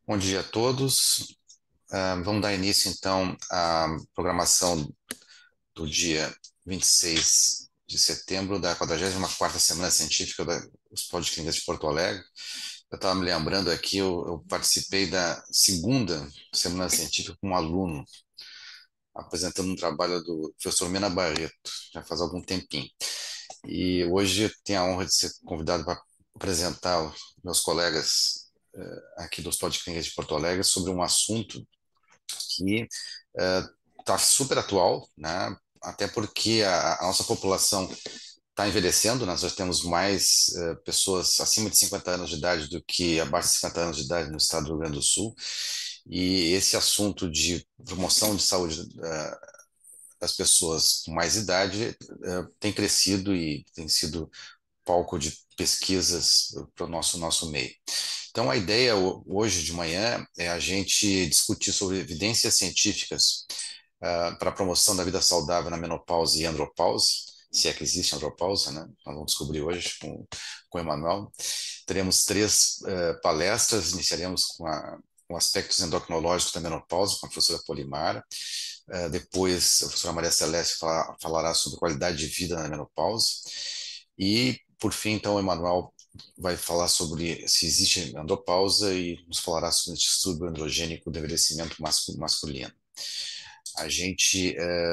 Bom dia a todos. Vamos dar início, então, à programação do dia 26 de setembro da 44ª Semana Científica dos Podclínicas de Porto Alegre. Eu estava me lembrando aqui, eu participei da segunda Semana Científica com um aluno, apresentando um trabalho do professor Mena Barreto, já faz algum tempinho. E hoje eu tenho a honra de ser convidado para apresentar os meus colegas aqui dos Podclínicas de Porto Alegre sobre um assunto que está super atual, né? Até porque a nossa população está envelhecendo, nós já temos mais pessoas acima de 50 anos de idade do que abaixo de 50 anos de idade no estado do Rio Grande do Sul, e esse assunto de promoção de saúde das pessoas com mais idade tem crescido e tem sido palco de pesquisas para o nosso meio. Então, a ideia hoje de manhã é a gente discutir sobre evidências científicas para a promoção da vida saudável na menopausa e andropausa, se é que existe andropausa, né? Nós vamos descobrir hoje com o Emanuel. Teremos três palestras, iniciaremos com aspectos endocrinológicos da menopausa, com a professora Polimara. Depois, a professora Maria Celeste falará sobre qualidade de vida na menopausa. E, por fim, então, o Emanuel vai falar sobre se existe andropausa e nos falará sobre o distúrbio androgênico do envelhecimento masculino. A gente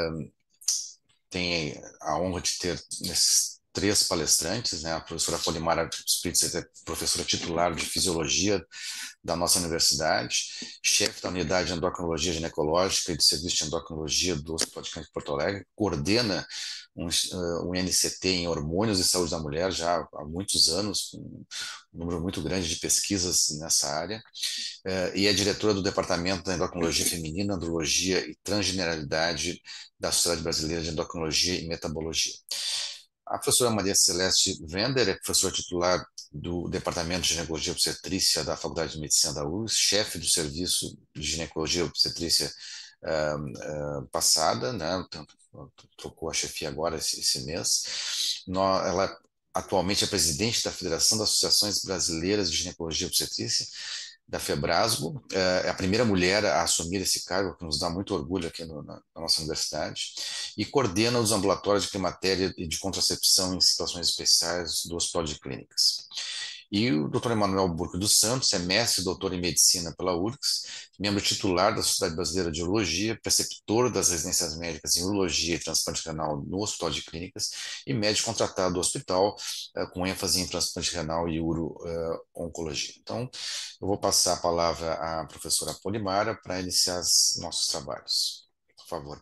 tem a honra de ter nesses três palestrantes, né? A professora Polimara Spritzer é professora titular de fisiologia da nossa universidade, chefe da unidade de endocrinologia ginecológica e do serviço de endocrinologia do Hospital de Câncer de Porto Alegre, coordena um NCT em hormônios e saúde da mulher já há muitos anos, com um número muito grande de pesquisas nessa área, e é diretora do Departamento da Endocrinologia Feminina, Andrologia e Transgeneralidade da Sociedade Brasileira de Endocrinologia e Metabologia. A professora Maria Celeste Wender é professora titular do Departamento de Ginecologia e Obstetrícia da Faculdade de Medicina da URGS, chefe do Serviço de Ginecologia e Obstetrícia passada, né? Trocou a chefia agora esse mês. Ela atualmente é presidente da Federação das Associações Brasileiras de Ginecologia e Obstetrícia, da Febrasgo, é a primeira mulher a assumir esse cargo, que nos dá muito orgulho aqui na nossa universidade, e coordena os ambulatórios de climatéria e de contracepção em situações especiais do Hospital de Clínicas. E o Dr. Emanuel Burco dos Santos é mestre e doutor em medicina pela URGS, membro titular da Sociedade Brasileira de Urologia, preceptor das residências médicas em urologia e transplante renal no Hospital de Clínicas e médico contratado do hospital, com ênfase em transplante renal e uro-oncologia. Então, eu vou passar a palavra à professora Polimara para iniciar os nossos trabalhos. Por favor.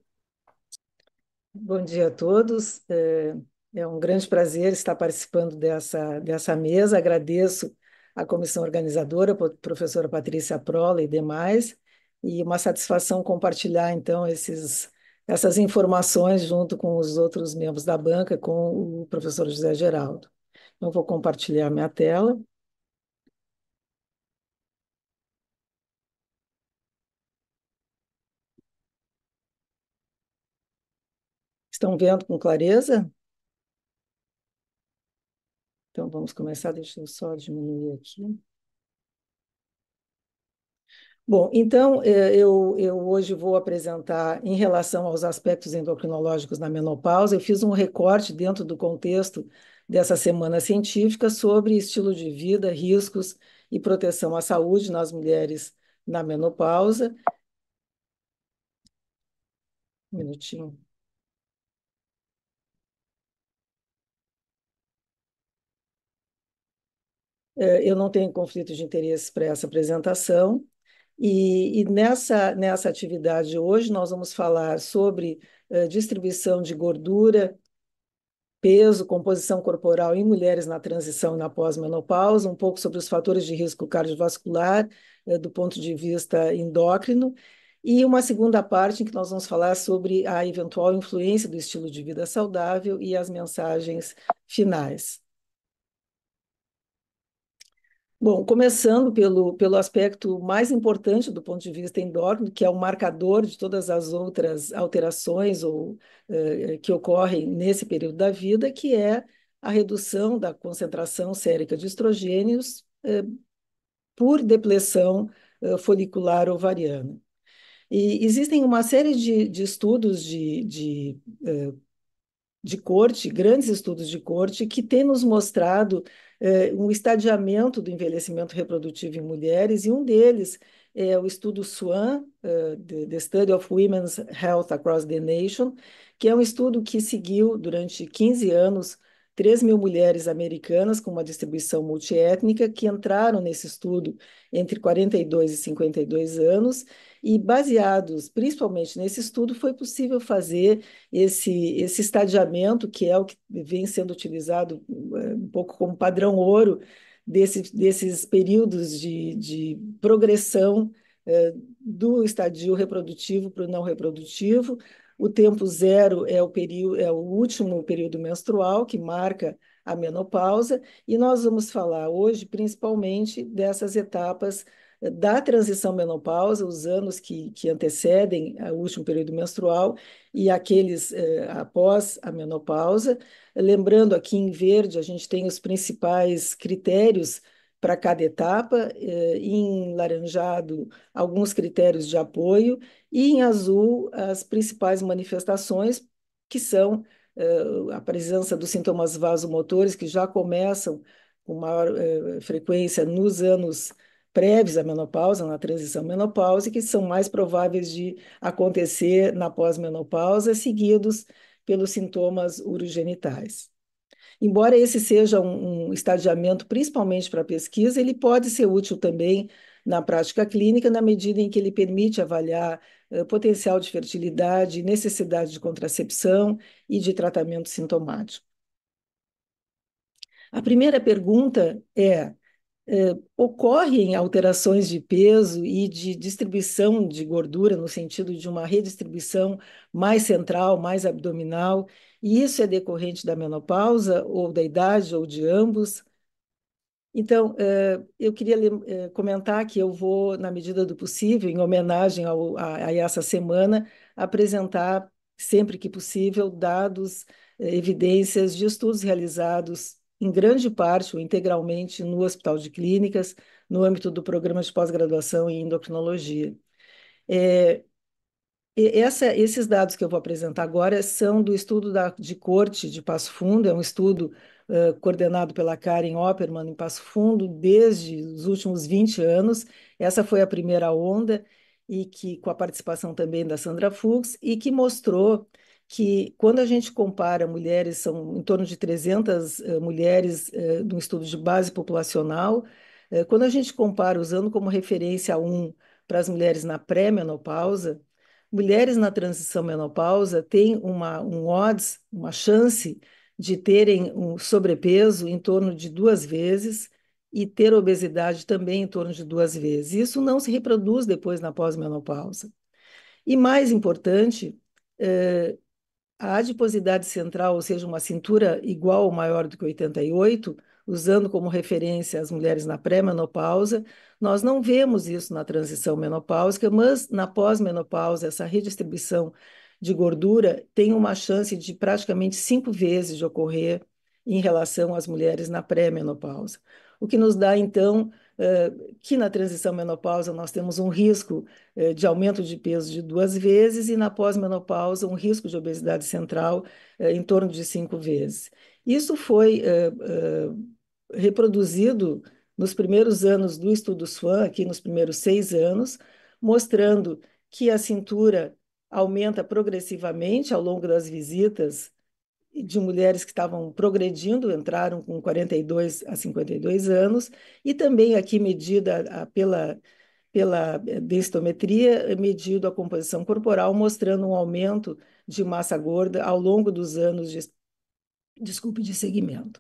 Bom dia a todos. É um grande prazer estar participando dessa mesa. Agradeço à comissão organizadora, a professora Patrícia Prola e demais, e uma satisfação compartilhar, então, essas informações junto com os outros membros da banca, com o professor José Geraldo. Então, vou compartilhar minha tela. Estão vendo com clareza? Então, vamos começar. Deixa eu só diminuir aqui. Bom, então eu hoje vou apresentar, em relação aos aspectos endocrinológicos na menopausa, eu fiz um recorte dentro do contexto dessa semana científica sobre estilo de vida, riscos e proteção à saúde nas mulheres na menopausa. Um minutinho. Eu não tenho conflito de interesse para essa apresentação. E nessa atividade hoje nós vamos falar sobre distribuição de gordura, peso, composição corporal em mulheres na transição e na pós-menopausa, um pouco sobre os fatores de risco cardiovascular, do ponto de vista endócrino, e uma segunda parte em que nós vamos falar sobre a eventual influência do estilo de vida saudável e as mensagens finais. Bom, começando pelo aspecto mais importante do ponto de vista endócrino, que é o marcador de todas as outras alterações que ocorrem nesse período da vida, que é a redução da concentração sérica de estrogênios por depleção folicular ovariana. E existem uma série de estudos de corte, grandes estudos de corte, que têm nos mostrado um estadiamento do envelhecimento reprodutivo em mulheres, e um deles é o estudo SWAN, The Study of Women's Health Across the Nation, que é um estudo que seguiu durante 15 anos 3.000 mulheres americanas com uma distribuição multiétnica que entraram nesse estudo entre 42 e 52 anos, e baseados principalmente nesse estudo, foi possível fazer esse estadiamento, que é o que vem sendo utilizado um pouco como padrão ouro desses períodos de progressão do estadio reprodutivo para o não reprodutivo. O tempo zero é o período, é o último período menstrual, que marca a menopausa, e nós vamos falar hoje principalmente dessas etapas da transição menopausa, os anos que antecedem o último período menstrual e aqueles após a menopausa. Lembrando, aqui em verde, a gente tem os principais critérios para cada etapa, em laranjado, alguns critérios de apoio, e em azul, as principais manifestações, que são a presença dos sintomas vasomotores, que já começam com maior frequência nos anos prévios à menopausa, na transição menopausa, e que são mais prováveis de acontecer na pós-menopausa, seguidos pelos sintomas urogenitais. Embora esse seja um estadiamento principalmente para pesquisa, ele pode ser útil também na prática clínica, na medida em que ele permite avaliar potencial de fertilidade, necessidade de contracepção e de tratamento sintomático. A primeira pergunta é: ocorrem alterações de peso e de distribuição de gordura, no sentido de uma redistribuição mais central, mais abdominal, e isso é decorrente da menopausa, ou da idade, ou de ambos? Então, eu queria comentar que eu vou, na medida do possível, em homenagem a essa semana, apresentar, sempre que possível, dados, evidências de estudos realizados, em grande parte ou integralmente, no Hospital de Clínicas, no âmbito do programa de pós-graduação em endocrinologia. Esses dados que eu vou apresentar agora são do estudo de corte de Passo Fundo, é um estudo coordenado pela Karen Opperman em Passo Fundo desde os últimos 20 anos. Essa foi a primeira onda, e que, com a participação também da Sandra Fuchs, e que mostrou que, quando a gente compara mulheres, são em torno de 300 mulheres de um estudo de base populacional, quando a gente compara, usando como referência para as mulheres na pré-menopausa, mulheres na transição menopausa têm um odds, uma chance de terem um sobrepeso em torno de 2 vezes e ter obesidade também em torno de 2 vezes. Isso não se reproduz depois na pós-menopausa. E mais importante, a adiposidade central, ou seja, uma cintura igual ou maior do que 88, usando como referência as mulheres na pré-menopausa, nós não vemos isso na transição menopáusica, mas na pós-menopausa, essa redistribuição de gordura tem uma chance de praticamente 5 vezes de ocorrer em relação às mulheres na pré-menopausa. O que nos dá, então, que na transição menopausa nós temos um risco de aumento de peso de 2 vezes, e na pós-menopausa um risco de obesidade central em torno de 5 vezes. Isso foi reproduzido nos primeiros anos do estudo SWAN, aqui nos primeiros 6 anos, mostrando que a cintura aumenta progressivamente ao longo das visitas de mulheres que estavam progredindo, entraram com 42 a 52 anos, e também aqui medida pela densitometria, medido a composição corporal, mostrando um aumento de massa gorda ao longo dos anos de seguimento.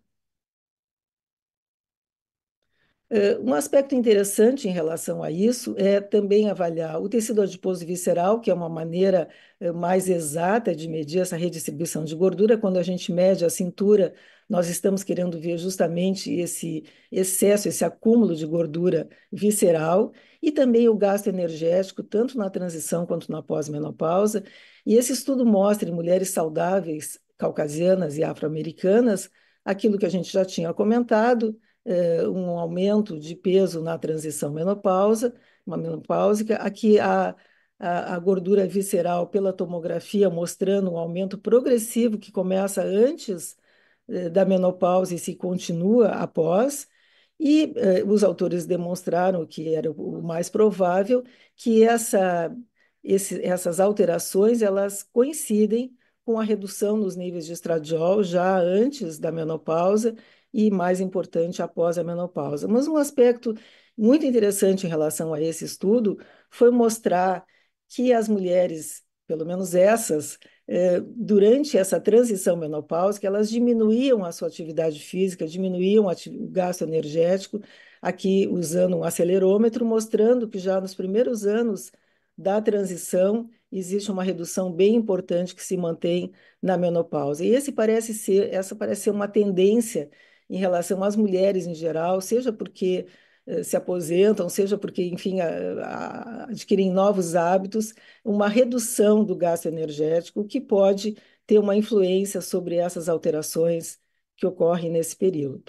Um aspecto interessante em relação a isso é também avaliar o tecido adiposo visceral, que é uma maneira mais exata de medir essa redistribuição de gordura. Quando a gente mede a cintura, nós estamos querendo ver justamente esse excesso, esse acúmulo de gordura visceral, e também o gasto energético, tanto na transição quanto na pós-menopausa. E esse estudo mostra em mulheres saudáveis, caucasianas e afro-americanas, aquilo que a gente já tinha comentado, um aumento de peso na transição menopausa, uma menopáusica. Aqui a gordura visceral pela tomografia mostrando um aumento progressivo que começa antes da menopausa e se continua após. E os autores demonstraram que era o mais provável que essas alterações elas coincidem com a redução nos níveis de estradiol já antes da menopausa e, mais importante, após a menopausa. Mas um aspecto muito interessante em relação a esse estudo foi mostrar que as mulheres, pelo menos essas, durante essa transição menopáusica, elas diminuíam a sua atividade física, diminuíam o gasto energético, aqui usando um acelerômetro, mostrando que já nos primeiros anos da transição existe uma redução bem importante que se mantém na menopausa. E essa parece ser uma tendência em relação às mulheres em geral, seja porque se aposentam, seja porque, enfim, adquirem novos hábitos, uma redução do gasto energético que pode ter uma influência sobre essas alterações que ocorrem nesse período.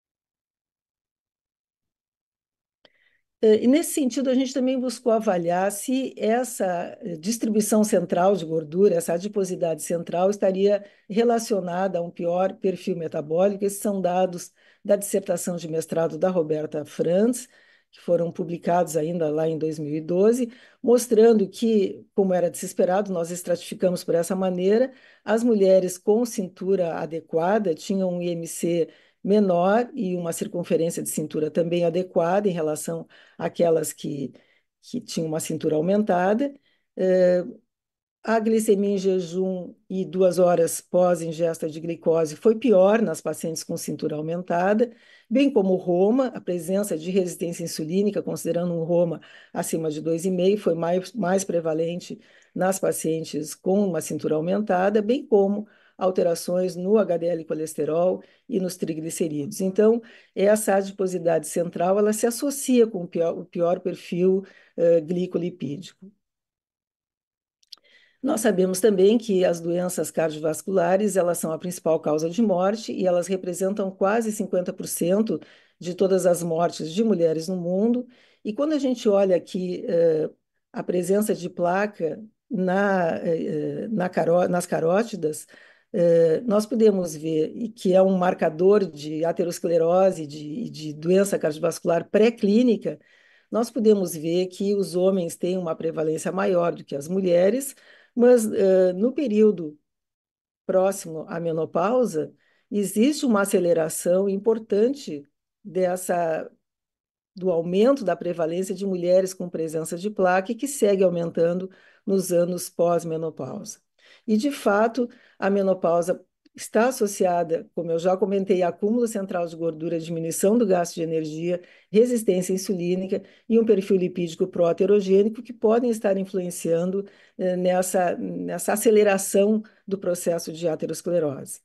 E nesse sentido, a gente também buscou avaliar se essa distribuição central de gordura, essa adiposidade central, estaria relacionada a um pior perfil metabólico. Esses são dados da dissertação de mestrado da Roberta Franz, que foram publicados ainda lá em 2012, mostrando que, como era de se esperado, nós estratificamos por essa maneira, as mulheres com cintura adequada tinham um IMC menor e uma circunferência de cintura também adequada em relação aquelas que tinham uma cintura aumentada. Eh, a glicemia em jejum e 2 horas pós-ingesta de glicose foi pior nas pacientes com cintura aumentada, bem como o Roma, a presença de resistência insulínica, considerando um Roma acima de 2,5, foi mais prevalente nas pacientes com uma cintura aumentada, bem como alterações no HDL colesterol e nos triglicerídeos. Então, essa adiposidade central, ela se associa com o pior perfil glicolipídico. Nós sabemos também que as doenças cardiovasculares, elas são a principal causa de morte e elas representam quase 50% de todas as mortes de mulheres no mundo. E quando a gente olha aqui a presença de placa nas carótidas, nós podemos ver que é um marcador de aterosclerose, de doença cardiovascular pré-clínica. Nós podemos ver que os homens têm uma prevalência maior do que as mulheres, mas no período próximo à menopausa, existe uma aceleração importante dessa do aumento da prevalência de mulheres com presença de placa e que segue aumentando nos anos pós-menopausa. E, de fato, a menopausa está associada, como eu já comentei, a acúmulo central de gordura, diminuição do gasto de energia, resistência insulínica e um perfil lipídico pró-aterogênico que podem estar influenciando nessa aceleração do processo de aterosclerose.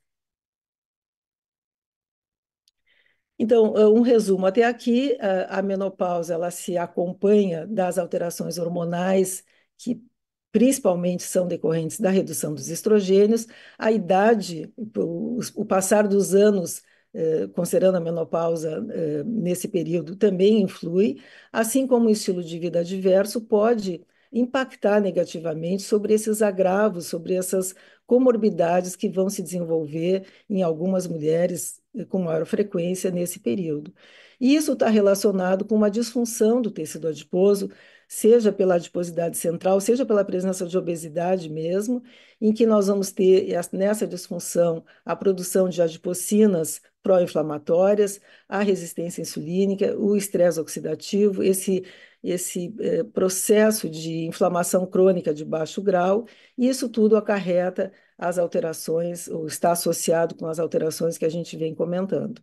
Então, um resumo até aqui, a menopausa ela se acompanha das alterações hormonais que principalmente são decorrentes da redução dos estrogênios, a idade, o passar dos anos, considerando a menopausa nesse período, também influi, assim como o estilo de vida adverso pode impactar negativamente sobre esses agravos, sobre essas comorbidades que vão se desenvolver em algumas mulheres com maior frequência nesse período. E isso está relacionado com uma disfunção do tecido adiposo, seja pela adiposidade central, seja pela presença de obesidade mesmo, em que nós vamos ter nessa disfunção a produção de adipocinas pró-inflamatórias, a resistência insulínica, o estresse oxidativo, esse processo de inflamação crônica de baixo grau, e isso tudo acarreta as alterações, ou está associado com as alterações que a gente vem comentando.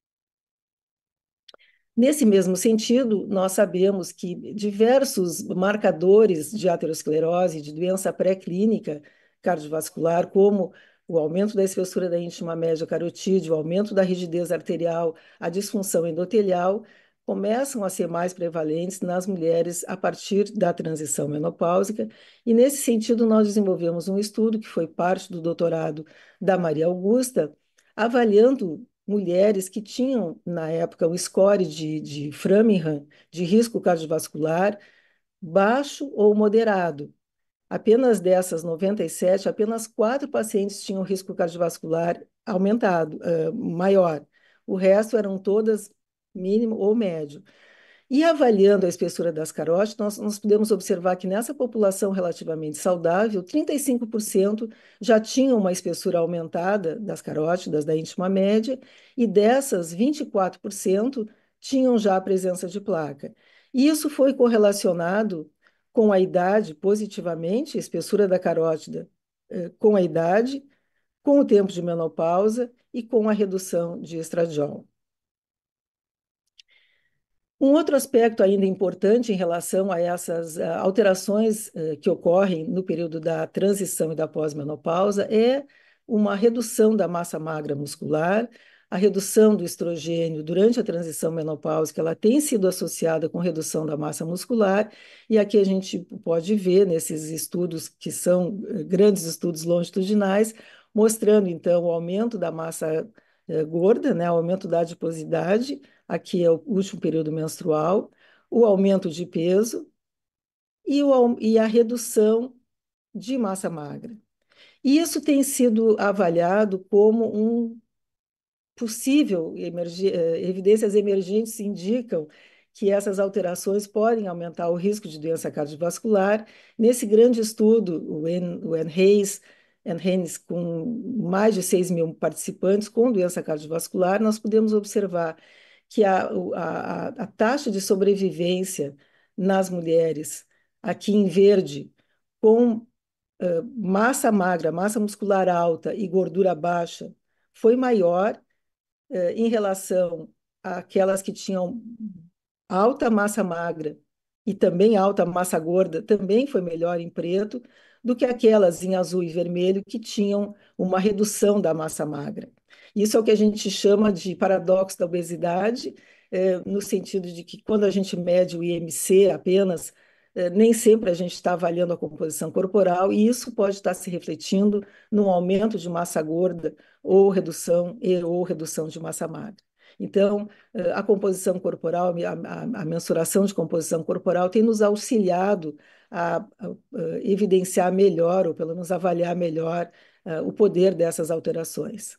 Nesse mesmo sentido, nós sabemos que diversos marcadores de aterosclerose, de doença pré-clínica cardiovascular, como o aumento da espessura da íntima média carotídea, o aumento da rigidez arterial, a disfunção endotelial, começam a ser mais prevalentes nas mulheres a partir da transição menopáusica. E, nesse sentido, nós desenvolvemos um estudo que foi parte do doutorado da Maria Augusta, avaliando mulheres que tinham, na época, o score de Framingham, de risco cardiovascular, baixo ou moderado. Apenas dessas 97, apenas 4 pacientes tinham risco cardiovascular aumentado, maior. O resto eram todas mínimo ou médio. E avaliando a espessura das carótidas, nós podemos observar que nessa população relativamente saudável, 35% já tinham uma espessura aumentada das carótidas da íntima média, e dessas, 24% tinham já a presença de placa. E isso foi correlacionado com a idade, positivamente, a espessura da carótida, com a idade, com o tempo de menopausa e com a redução de estradiol. Um outro aspecto ainda importante em relação a essas alterações que ocorrem no período da transição e da pós-menopausa é uma redução da massa magra muscular, a redução do estrogênio durante a transição menopáusica, ela tem sido associada com redução da massa muscular, e aqui a gente pode ver nesses estudos, que são grandes estudos longitudinais, mostrando então o aumento da massa gorda, né, o aumento da adiposidade, aqui é o último período menstrual, o aumento de peso e a redução de massa magra. E isso tem sido avaliado como um possível, evidências emergentes indicam que essas alterações podem aumentar o risco de doença cardiovascular. Nesse grande estudo, o NHANES, com mais de 6 mil participantes com doença cardiovascular, nós podemos observar que a taxa de sobrevivência nas mulheres, aqui em verde, com massa magra, massa muscular alta e gordura baixa, foi maior em relação àquelas que tinham alta massa magra e também alta massa gorda, também foi melhor em preto do que aquelas em azul e vermelho que tinham uma redução da massa magra. Isso é o que a gente chama de paradoxo da obesidade, no sentido de que quando a gente mede o IMC apenas, nem sempre a gente está avaliando a composição corporal, e isso pode estar se refletindo num aumento de massa gorda ou redução de massa magra. Então, a composição corporal, a mensuração de composição corporal tem nos auxiliado a evidenciar melhor, ou pelo menos avaliar melhor, o poder dessas alterações.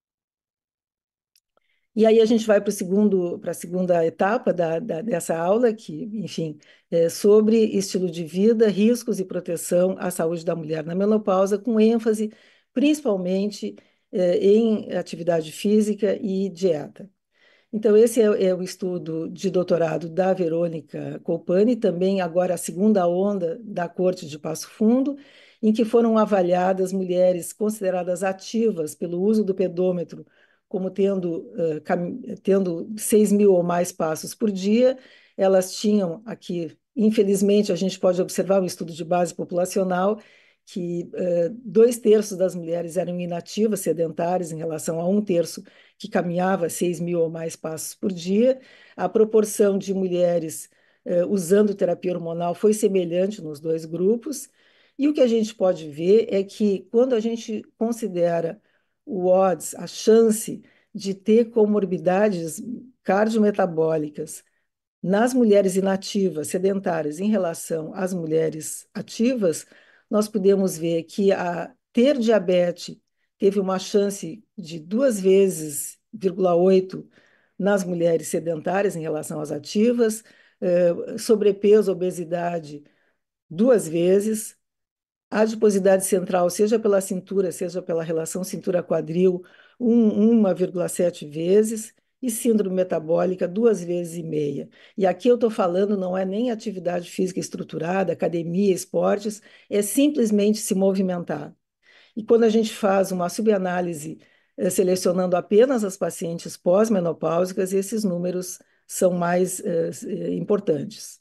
E aí a gente vai para a segunda etapa dessa aula, que, enfim, é sobre estilo de vida, riscos e proteção à saúde da mulher na menopausa, com ênfase principalmente em atividade física e dieta. Então, esse é o estudo de doutorado da Verônica Colpani, também agora a segunda onda da Corte de Passo Fundo, em que foram avaliadas mulheres consideradas ativas pelo uso do pedômetro, como tendo 6 mil ou mais passos por dia. Elas tinham aqui, infelizmente, a gente pode observar um estudo de base populacional, que 2/3 das mulheres eram inativas, sedentárias, em relação a 1/3 que caminhava 6 mil ou mais passos por dia. A proporção de mulheres usando terapia hormonal foi semelhante nos dois grupos. E o que a gente pode ver é que, quando a gente considera o odds, a chance de ter comorbidades cardiometabólicas nas mulheres inativas, sedentárias, em relação às mulheres ativas, nós podemos ver que ter diabetes teve uma chance de 2,8 vezes nas mulheres sedentárias em relação às ativas, sobrepeso, obesidade, 2 vezes, adiposidade central, seja pela cintura, seja pela relação cintura-quadril, 1,7 vezes, e síndrome metabólica, 2,5 vezes. E aqui eu estou falando, não é nem atividade física estruturada, academia, esportes, é simplesmente se movimentar. E quando a gente faz uma subanálise, selecionando apenas as pacientes pós-menopáusicas, esses números são mais importantes.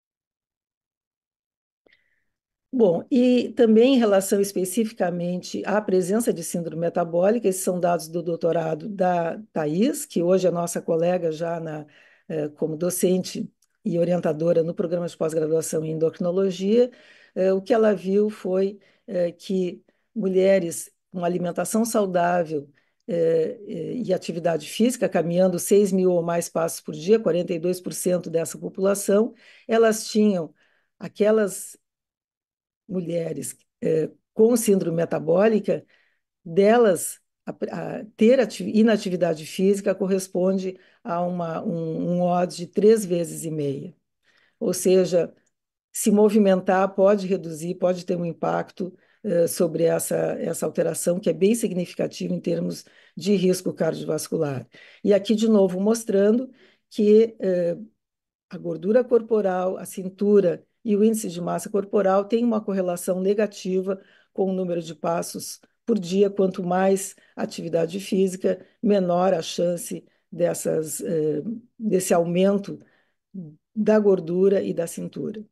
Bom, e também em relação especificamente à presença de síndrome metabólica, esses são dados do doutorado da Thais, que hoje é nossa colega já como docente e orientadora no programa de pós-graduação em endocrinologia. O que ela viu foi que mulheres com alimentação saudável e atividade física, caminhando 6 mil ou mais passos por dia, 42% dessa população, elas tinham aquelas mulheres com síndrome metabólica, delas, ter inatividade física corresponde a um odds de 3,5 vezes. Ou seja, se movimentar pode reduzir, pode ter um impacto sobre essa alteração, que é bem significativa em termos de risco cardiovascular. E aqui, de novo, mostrando que a gordura corporal, a cintura e o índice de massa corporal têm uma correlação negativa com o número de passos por dia. Quanto mais atividade física, menor a chance desse aumento da gordura e da cintura.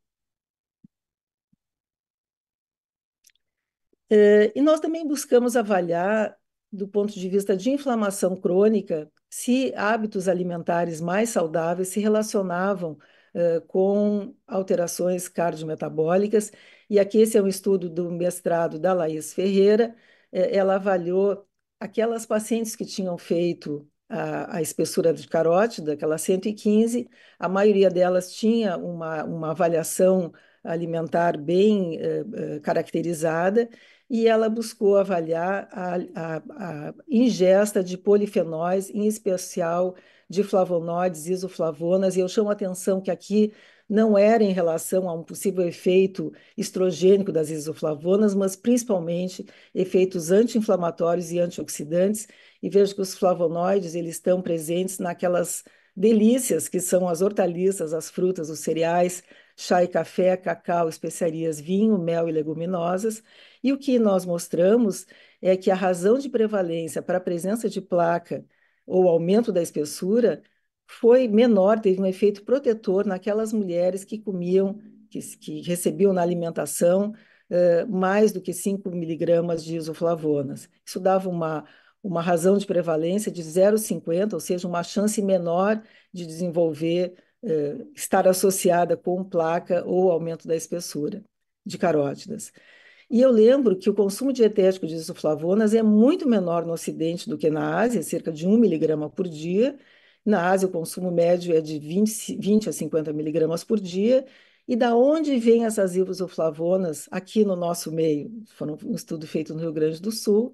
E nós também buscamos avaliar, do ponto de vista de inflamação crônica, se hábitos alimentares mais saudáveis se relacionavam com alterações cardiometabólicas. E aqui esse é um estudo do mestrado da Laís Ferreira. Ela avaliou aquelas pacientes que tinham feito a espessura de carótida, aquelas 115, a maioria delas tinha uma avaliação alimentar bem caracterizada, e ela buscou avaliar a ingesta de polifenóis, em especial de flavonoides, isoflavonas, e eu chamo a atenção que aqui não era em relação a um possível efeito estrogênico das isoflavonas, mas principalmente efeitos anti-inflamatórios e antioxidantes, e vejo que os flavonoides eles estão presentes naquelas delícias que são as hortaliças, as frutas, os cereais, chá e café, cacau, especiarias, vinho, mel e leguminosas. E o que nós mostramos é que a razão de prevalência para a presença de placa ou aumento da espessura foi menor, teve um efeito protetor naquelas mulheres que comiam, que recebiam na alimentação mais do que 5 miligramas de isoflavonas. Isso dava uma razão de prevalência de 0,50, ou seja, uma chance menor de desenvolver, estar associada com placa ou aumento da espessura de carótidas. E eu lembro que o consumo dietético de isoflavonas é muito menor no Ocidente do que na Ásia, cerca de 1 miligrama por dia. Na Ásia, o consumo médio é de 20 a 50 miligramas por dia. E da onde vêm essas isoflavonas aqui no nosso meio? Foi um estudo feito no Rio Grande do Sul.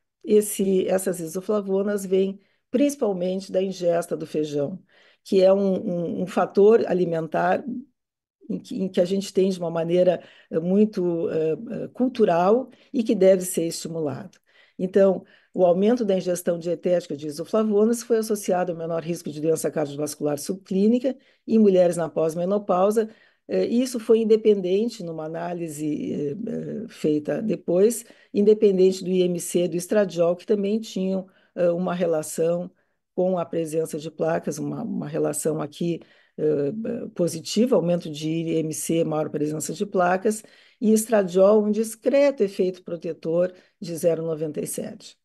Essas isoflavonas vêm principalmente da ingesta do feijão, que é um fator alimentar em que a gente tem de uma maneira muito cultural e que deve ser estimulado. Então, o aumento da ingestão dietética de isoflavonas foi associado ao menor risco de doença cardiovascular subclínica em mulheres na pós-menopausa. Isso foi independente, numa análise feita depois, independente do IMC do estradiol, que também tinham uma relação com a presença de placas, uma relação aqui positiva, aumento de IMC, maior presença de placas, e estradiol, um discreto efeito protetor de 0,97.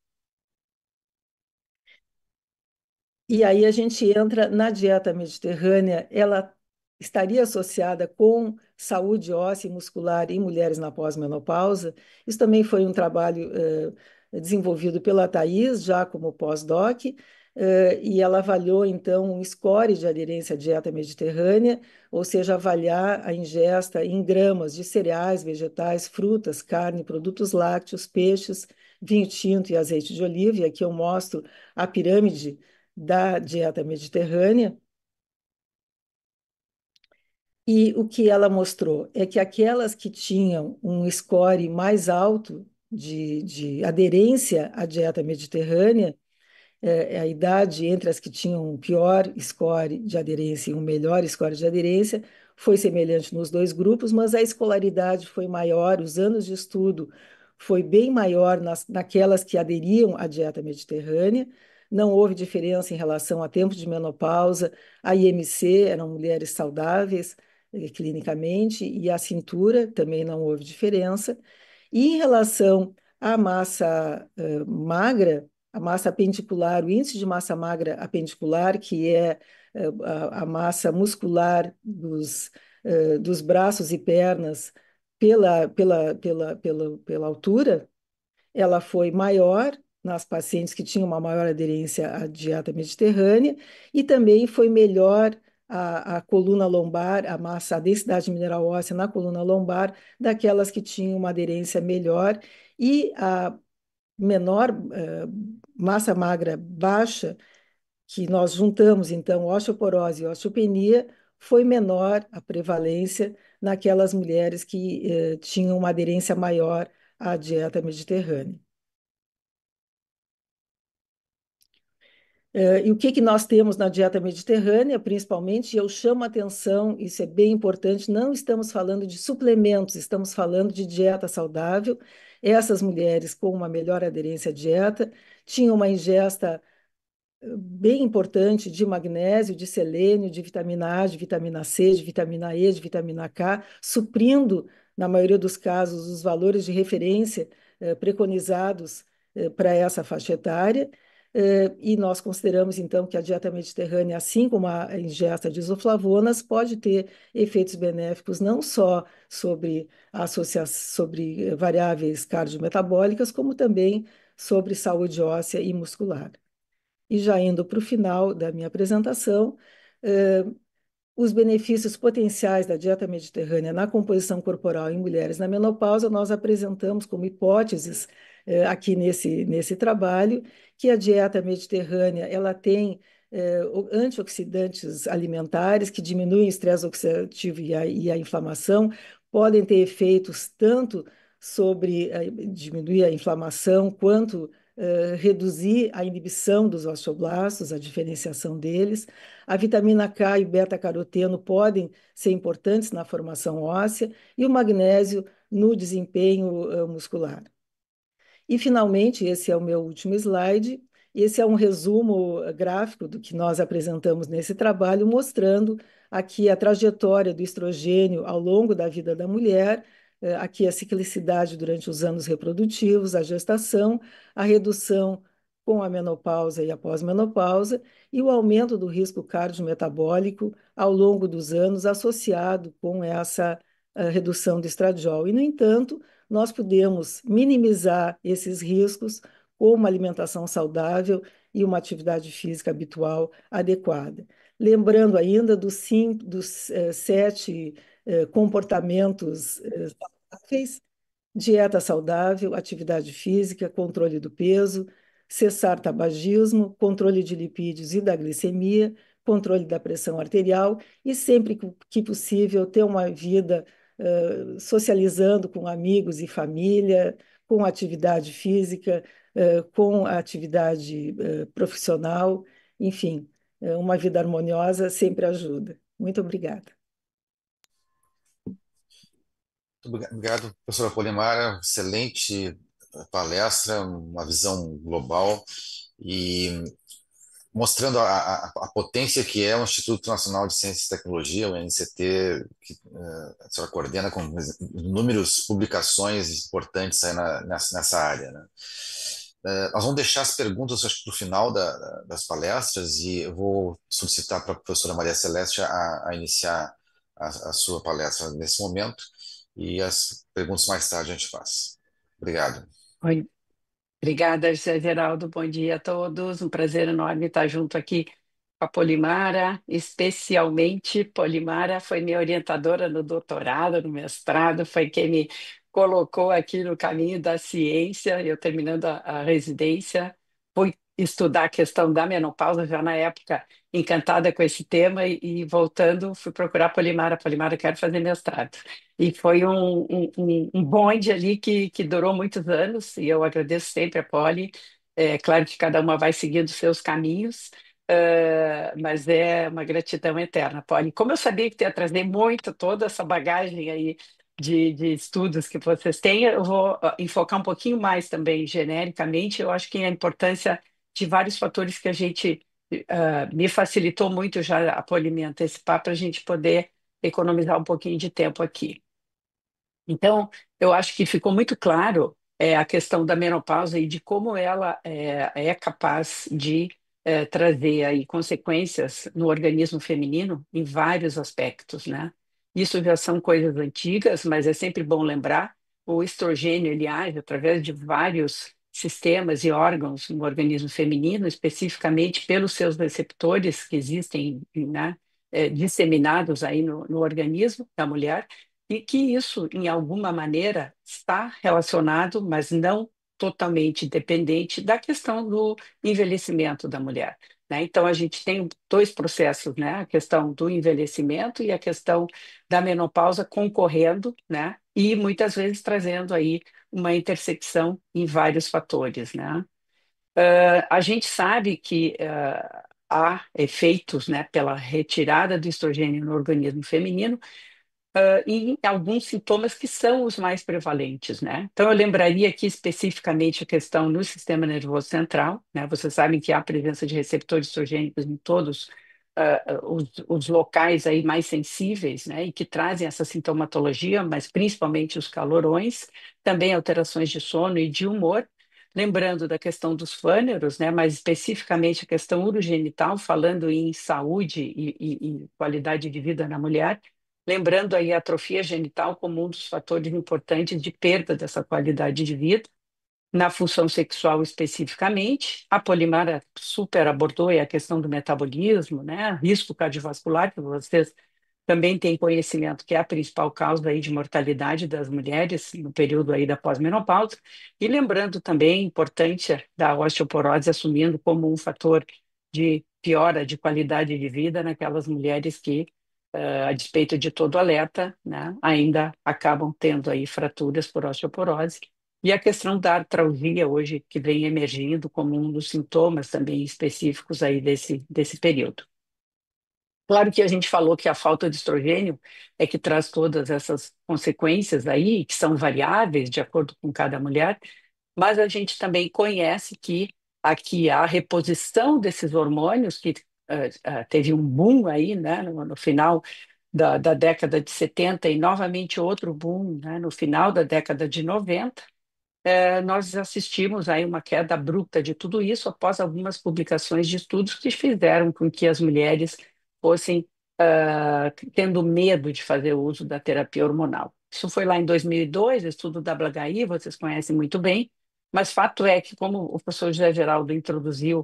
E aí a gente entra na dieta mediterrânea, ela estaria associada com saúde óssea e muscular em mulheres na pós-menopausa. Isso também foi um trabalho desenvolvido pela Thais, já como pós-doc, e ela avaliou, então, um score de aderência à dieta mediterrânea, ou seja, avaliar a ingesta em gramas de cereais, vegetais, frutas, carne, produtos lácteos, peixes, vinho tinto e azeite de oliva. E aqui eu mostro a pirâmide da dieta mediterrânea. E o que ela mostrou é que aquelas que tinham um score mais alto de aderência à dieta mediterrânea, a idade entre as que tinham um pior score de aderência e um melhor score de aderência foi semelhante nos dois grupos, mas a escolaridade foi maior, os anos de estudo foi bem maior naquelas que aderiam à dieta mediterrânea. Não houve diferença em relação a tempo de menopausa, a IMC, eram mulheres saudáveis clinicamente, e a cintura também não houve diferença. E em relação à massa magra, a massa apendicular, o índice de massa magra apendicular, que é a massa muscular dos braços e pernas pela altura, ela foi maior nas pacientes que tinham uma maior aderência à dieta mediterrânea e também foi melhor a coluna lombar, a densidade mineral óssea na coluna lombar, daquelas que tinham uma aderência melhor, e a menor massa magra baixa, que nós juntamos, então, osteoporose e osteopenia, foi menor a prevalência naquelas mulheres que tinham uma aderência maior à dieta mediterrânea. E o que que nós temos na dieta mediterrânea, principalmente, e eu chamo a atenção, isso é bem importante, não estamos falando de suplementos, estamos falando de dieta saudável. Essas mulheres com uma melhor aderência à dieta tinham uma ingesta bem importante de magnésio, de selênio, de vitamina A, de vitamina C, de vitamina E, de vitamina K, suprindo, na maioria dos casos, os valores de referência preconizados para essa faixa etária. E nós consideramos, então, que a dieta mediterrânea, assim como a ingesta de isoflavonas, pode ter efeitos benéficos não só sobre variáveis cardiometabólicas, como também sobre saúde óssea e muscular. E já indo para o final da minha apresentação, eh, os benefícios potenciais da dieta mediterrânea na composição corporal em mulheres na menopausa, nós apresentamos como hipóteses aqui nesse trabalho, que a dieta mediterrânea ela tem antioxidantes alimentares que diminuem o estresse oxidativo e a inflamação, podem ter efeitos tanto sobre diminuir a inflamação, quanto reduzir a inibição dos osteoblastos, a diferenciação deles. A vitamina K e beta-caroteno podem ser importantes na formação óssea e o magnésio no desempenho muscular. E, finalmente, esse é o meu último slide. Esse é um resumo gráfico do que nós apresentamos nesse trabalho, mostrando aqui a trajetória do estrogênio ao longo da vida da mulher, aqui a ciclicidade durante os anos reprodutivos, a gestação, a redução com a menopausa e a pós-menopausa, e o aumento do risco cardiometabólico ao longo dos anos associado com essa redução do estradiol. E, no entanto, nós podemos minimizar esses riscos com uma alimentação saudável e uma atividade física habitual adequada. Lembrando ainda dos 7 comportamentos saudáveis: dieta saudável, atividade física, controle do peso, cessar tabagismo, controle de lipídios e da glicemia, controle da pressão arterial e, sempre que possível, ter uma vida socializando com amigos e família, com atividade física, com atividade profissional, enfim, uma vida harmoniosa sempre ajuda. Muito obrigada. Muito obrigado, professora Polimara. Excelente palestra, uma visão global e mostrando a potência que é o Instituto Nacional de Ciência e Tecnologia, o INCT, que a senhora coordena com inúmeras publicações importantes aí nessa área, né? Nós vamos deixar as perguntas para o final das palestras e eu vou solicitar para a professora Maria Celeste a iniciar a sua palestra nesse momento e as perguntas mais tarde a gente faz. Obrigado. Oi. Obrigada, José Geraldo. Bom dia a todos. Um prazer enorme estar junto aqui com a Polimara, especialmente Polimara foi minha orientadora no doutorado, no mestrado, foi quem me colocou aqui no caminho da ciência. Eu terminando a residência, fui estudar a questão da menopausa já na época, encantada com esse tema e voltando, fui procurar Polimara. Polimara, quero fazer mestrado. E foi um bonde ali que durou muitos anos, e eu agradeço sempre a Poli. É claro que cada uma vai seguindo seus caminhos, mas é uma gratidão eterna, Poli. Como eu sabia que tu ia trazer muito toda essa bagagem aí de estudos que vocês têm, eu vou enfocar um pouquinho mais também genericamente. Eu acho que a importância de vários fatores que a gente me facilitou muito já a Poli me antecipar para a gente poder economizar um pouquinho de tempo aqui. Então, eu acho que ficou muito claro a questão da menopausa e de como ela é capaz de trazer aí consequências no organismo feminino em vários aspectos, né? Isso já são coisas antigas, mas é sempre bom lembrar, o estrogênio ele age através de vários sistemas e órgãos no organismo feminino, especificamente pelos seus receptores que existem, né, disseminados aí no organismo da mulher, e que isso, em alguma maneira, está relacionado, mas não totalmente dependente da questão do envelhecimento da mulher, né? Então, a gente tem dois processos, né? A questão do envelhecimento e a questão da menopausa concorrendo, né? E muitas vezes trazendo aí uma intersecção em vários fatores, né? A gente sabe que há efeitos, né, pela retirada do estrogênio no organismo feminino, e alguns sintomas que são os mais prevalentes, né? Então, eu lembraria aqui especificamente a questão no sistema nervoso central, né? Vocês sabem que há presença de receptores estrogênicos em todos os locais aí mais sensíveis, né? E que trazem essa sintomatologia, mas principalmente os calorões, também alterações de sono e de humor. Lembrando da questão dos fâneros, né? Mais especificamente a questão urogenital, falando em saúde e qualidade de vida na mulher. Lembrando aí a atrofia genital como um dos fatores importantes de perda dessa qualidade de vida, na função sexual especificamente. A Polimara super abordou aí a questão do metabolismo, né? Risco cardiovascular, que vocês também têm conhecimento que é a principal causa aí de mortalidade das mulheres no período aí da pós-menopausa. E lembrando também a importância da osteoporose assumindo como um fator de piora de qualidade de vida naquelas mulheres que a despeito de todo alerta, né, ainda acabam tendo aí fraturas por osteoporose. E a questão da artralgia hoje, que vem emergindo como um dos sintomas também específicos aí desse período. Claro que a gente falou que a falta de estrogênio é que traz todas essas consequências aí, que são variáveis de acordo com cada mulher, mas a gente também conhece que aqui a reposição desses hormônios, que teve um boom aí, né, no final da década de 70 e novamente outro boom, né, no final da década de 90, nós assistimos aí uma queda abrupta de tudo isso após algumas publicações de estudos que fizeram com que as mulheres fossem tendo medo de fazer uso da terapia hormonal. Isso foi lá em 2002, estudo da WHI, vocês conhecem muito bem, mas fato é que, como o professor José Geraldo introduziu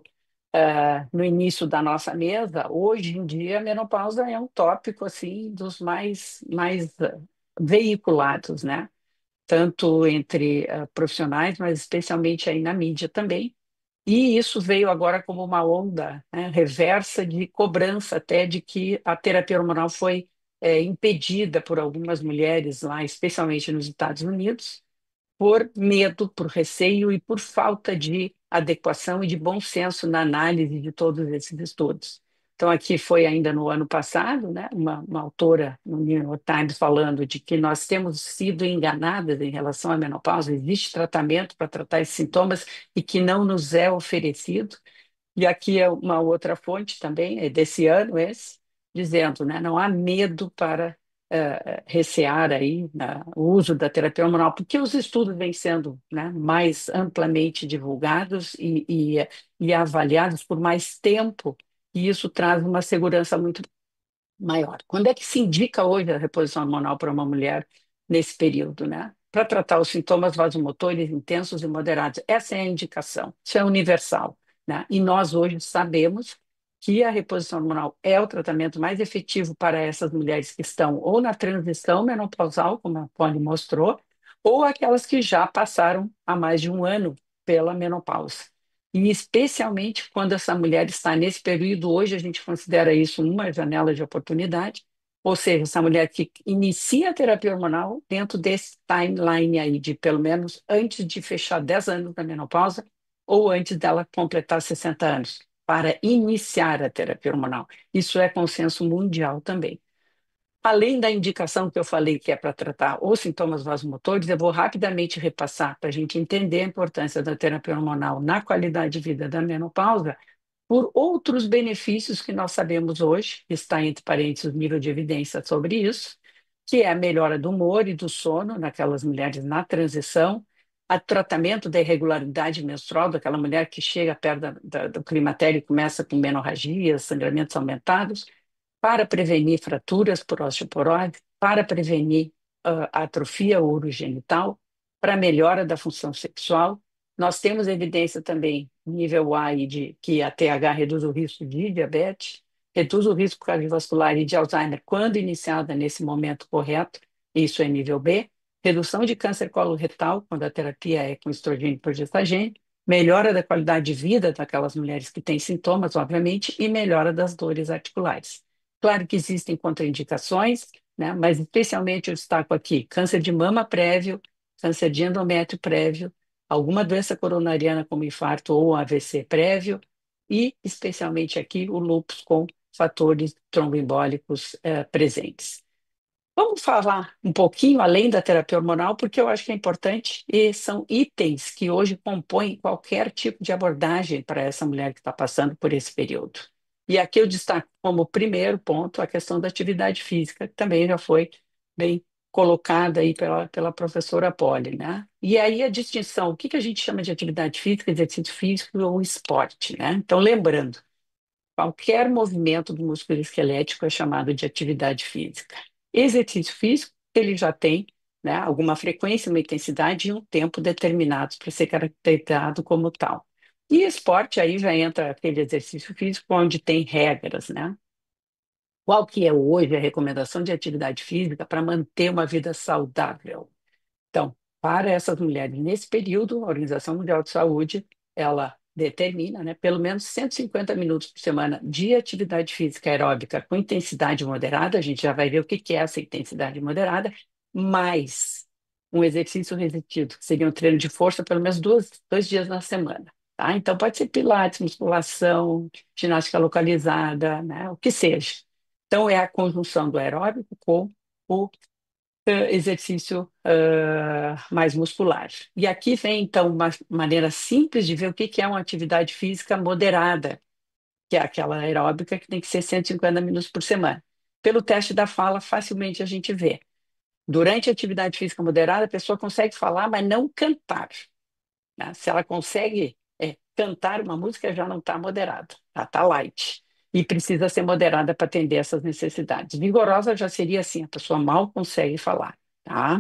no início da nossa mesa, hoje em dia a menopausa é um tópico assim dos mais veiculados, né? Tanto entre profissionais, mas especialmente aí na mídia também. E isso veio agora como uma onda, né, reversa de cobrança até de que a terapia hormonal foi impedida por algumas mulheres lá, especialmente nos Estados Unidos, por medo, por receio e por falta de adequação e de bom senso na análise de todos esses estudos. Então, aqui foi ainda no ano passado, né, uma autora no New York Times falando de que nós temos sido enganadas em relação à menopausa, existe tratamento para tratar esses sintomas e que não nos é oferecido. E aqui é uma outra fonte também, é desse ano esse, dizendo, né, não há medo para recear aí, né, o uso da terapia hormonal, porque os estudos vêm sendo, né, mais amplamente divulgados e avaliados por mais tempo, e isso traz uma segurança muito maior. Quando é que se indica hoje a reposição hormonal para uma mulher nesse período, né? Para tratar os sintomas vasomotores intensos e moderados. Essa é a indicação, isso é universal, né? E nós hoje sabemos que a reposição hormonal é o tratamento mais efetivo para essas mulheres que estão ou na transição menopausal, como a Polly mostrou, ou aquelas que já passaram há mais de um ano pela menopausa. E especialmente quando essa mulher está nesse período, hoje a gente considera isso uma janela de oportunidade, ou seja, essa mulher que inicia a terapia hormonal dentro desse timeline aí, de pelo menos antes de fechar 10 anos da menopausa, ou antes dela completar 60 anos, para iniciar a terapia hormonal. Isso é consenso mundial também. Além da indicação que eu falei, que é para tratar os sintomas vasomotores, eu vou rapidamente repassar para a gente entender a importância da terapia hormonal na qualidade de vida da menopausa, por outros benefícios que nós sabemos hoje, está entre parênteses o nível de evidência sobre isso, que é a melhora do humor e do sono naquelas mulheres na transição, o tratamento da irregularidade menstrual, daquela mulher que chega perto do climatério e começa com menorragias, sangramentos aumentados, para prevenir fraturas por osteoporose, para prevenir a atrofia urogenital, para melhora da função sexual. Nós temos evidência também, nível A, de que a TH reduz o risco de diabetes, reduz o risco cardiovascular e de Alzheimer quando iniciada nesse momento correto, isso é nível B, redução de câncer coloretal, quando a terapia é com estrogênio e progestagênio, melhora da qualidade de vida daquelas mulheres que têm sintomas, obviamente, e melhora das dores articulares. Claro que existem contraindicações, né, mas especialmente eu destaco aqui câncer de mama prévio, câncer de endométrio prévio, alguma doença coronariana como infarto ou AVC prévio, e especialmente aqui o lúpus com fatores tromboembólicos presentes. Vamos falar um pouquinho além da terapia hormonal, porque eu acho que é importante e são itens que hoje compõem qualquer tipo de abordagem para essa mulher que está passando por esse período. E aqui eu destaco como primeiro ponto a questão da atividade física, que também já foi bem colocada aí pela professora Polly, né? E aí a distinção, o que que a gente chama de atividade física, exercício físico ou esporte, né? Então, lembrando, qualquer movimento do músculo esquelético é chamado de atividade física. Exercício físico, ele já tem, né, alguma frequência, uma intensidade e um tempo determinados para ser caracterizado como tal. E esporte, aí já entra aquele exercício físico onde tem regras, né? Qual que é hoje a recomendação de atividade física para manter uma vida saudável? Então, para essas mulheres, nesse período, a Organização Mundial de Saúde, ela determina, né, pelo menos 150 minutos por semana de atividade física aeróbica com intensidade moderada, a gente já vai ver o que que é essa intensidade moderada, mais um exercício resistido, que seria um treino de força pelo menos dois dias na semana, tá? Então, pode ser pilates, musculação, ginástica localizada, né, o que seja. Então, é a conjunção do aeróbico com o exercício mais muscular. E aqui vem, então, uma maneira simples de ver o que que é uma atividade física moderada, que é aquela aeróbica que tem que ser 150 minutos por semana. Pelo teste da fala, facilmente a gente vê. Durante a atividade física moderada, a pessoa consegue falar, mas não cantar, né? Se ela consegue cantar uma música, já não está moderada, tá light. E precisa ser moderada para atender essas necessidades. Vigorosa já seria assim, a pessoa mal consegue falar, tá?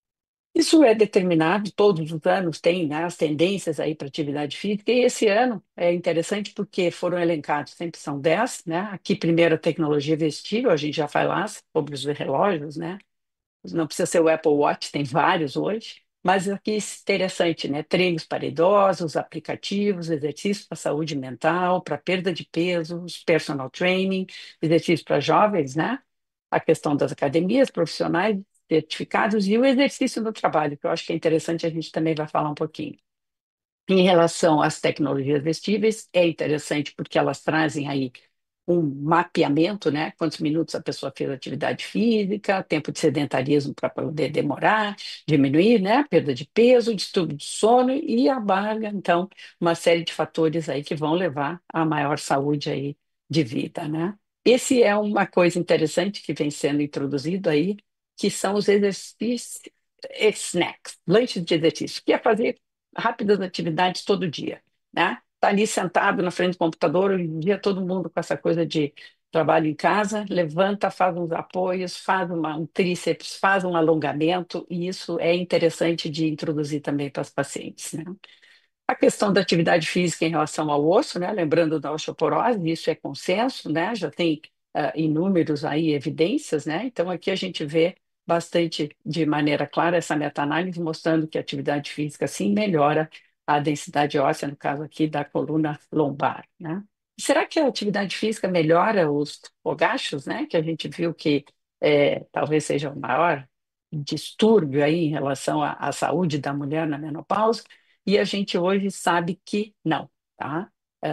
Isso é determinado, todos os anos tem, né, as tendências aí para atividade física, e esse ano é interessante porque foram elencados, sempre são 10, né? Aqui primeiro a tecnologia vestível, a gente já faz lá sobre os relógios, né? Não precisa ser o Apple Watch, tem vários hoje, mas aqui é interessante, né? Treinos para idosos, aplicativos, exercícios para saúde mental, para perda de peso, os personal training, exercícios para jovens, né? A questão das academias profissionais, certificados e o exercício no trabalho, que eu acho que é interessante, a gente também vai falar um pouquinho. Em relação às tecnologias vestíveis, é interessante porque elas trazem aí um mapeamento, né? Quantos minutos a pessoa fez atividade física, tempo de sedentarismo para poder demorar, diminuir, né? Perda de peso, distúrbio de sono e a barra, então, uma série de fatores aí que vão levar a maior saúde aí de vida, né? Esse é uma coisa interessante que vem sendo introduzido aí, que são os exercícios, snacks, lanches de exercício, que é fazer rápidas atividades todo dia, né? Tá ali sentado na frente do computador, hoje em dia todo mundo com essa coisa de trabalho em casa, levanta, faz uns apoios, faz um tríceps, faz um alongamento, e isso é interessante de introduzir também para as pacientes, né? A questão da atividade física em relação ao osso, né? Lembrando da osteoporose, isso é consenso, né? Já tem inúmeros aí evidências, né? Então aqui a gente vê bastante de maneira clara essa meta-análise mostrando que a atividade física sim melhora a densidade óssea, no caso aqui da coluna lombar, né? Será que a atividade física melhora os fogachos, né? Que a gente viu que talvez seja o maior distúrbio aí em relação à saúde da mulher na menopausa, e a gente hoje sabe que não, tá?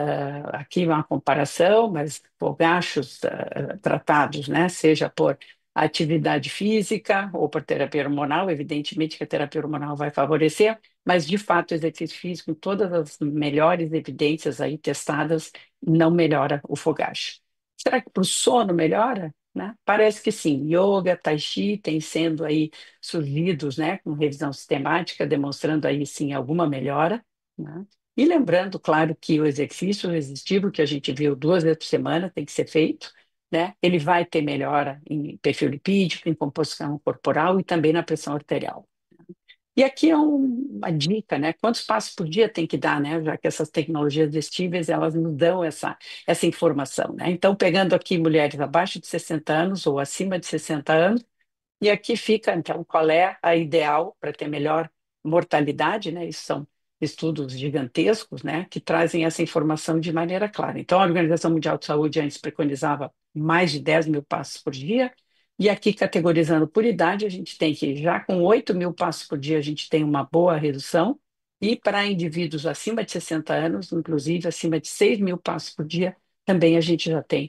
Aqui uma comparação, mas fogachos tratados, né, seja por atividade física ou por terapia hormonal, evidentemente que a terapia hormonal vai favorecer, mas de fato o exercício físico, em todas as melhores evidências aí testadas, não melhora o fogacho. Será que para o sono melhora? Né? Parece que sim. Yoga, Tai Chi têm sendo aí surgidos, né, com revisão sistemática, demonstrando aí sim alguma melhora, né? E lembrando, claro, que o exercício resistivo que a gente viu 2 vezes por semana tem que ser feito, né? Ele vai ter melhora em perfil lipídico, em composição corporal e também na pressão arterial. E aqui é uma dica, né? Quantos passos por dia tem que dar, né? Já que essas tecnologias vestíveis, elas nos dão essa informação, né? Então, pegando aqui mulheres abaixo de 60 anos ou acima de 60 anos, e aqui fica, então, qual é a ideal para ter melhor mortalidade, né? Isso são estudos gigantescos, né? Que trazem essa informação de maneira clara. Então, a Organização Mundial de Saúde antes preconizava mais de 10 mil passos por dia, e aqui, categorizando por idade, a gente tem que, já com 8 mil passos por dia, a gente tem uma boa redução, e para indivíduos acima de 60 anos, inclusive acima de 6 mil passos por dia, também a gente já tem